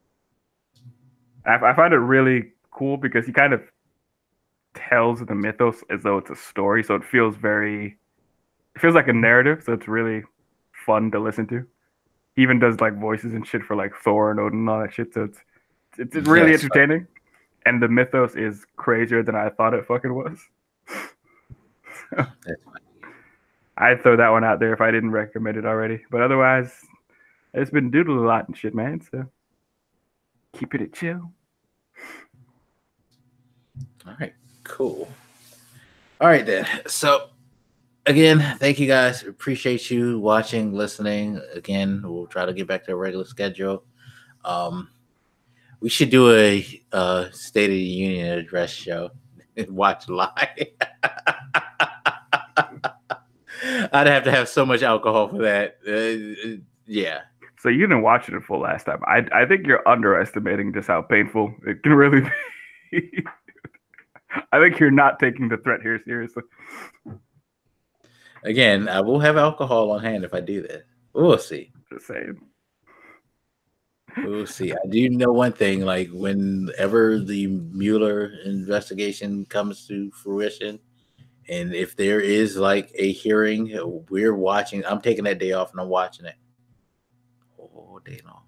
I, I find it really cool because he kind of tells the mythos as though it's a story, so it feels very, it feels like a narrative, so it's really fun to listen to. He even does like voices and shit for like Thor and Odin and all that shit, so it's it's, it's really That's entertaining. Fun. And the mythos is crazier than I thought it fucking was. That's fine. I'd throw that one out there if I didn't recommend it already. But otherwise, it's been doodled a lot and shit, man. So keep it at chill. All right, cool. All right, then. So, again, thank you guys. Appreciate you watching, listening. Again, we'll try to get back to a regular schedule. Um, we should do a uh, State of the Union address show and watch live. I'd have to have so much alcohol for that. Uh, yeah. So you didn't watch it in full last time. I I think you're underestimating just how painful it can really be. I think you're not taking the threat here seriously. Again, I will have alcohol on hand if I do that. We'll see. Just saying. We'll see. I do know one thing, like whenever the Mueller investigation comes to fruition, and if there is like a hearing, we're watching. I'm taking that day off and I'm watching it. Oh, day long.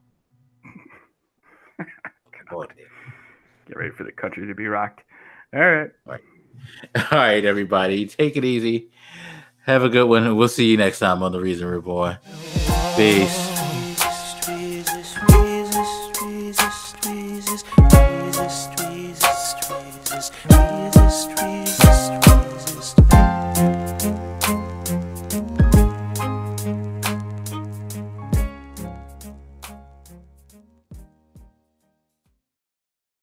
Oh, day. Get ready for the country to be rocked. All right. All right. All right, everybody. Take it easy. Have a good one. We'll see you next time on The Reason Reborn. Peace.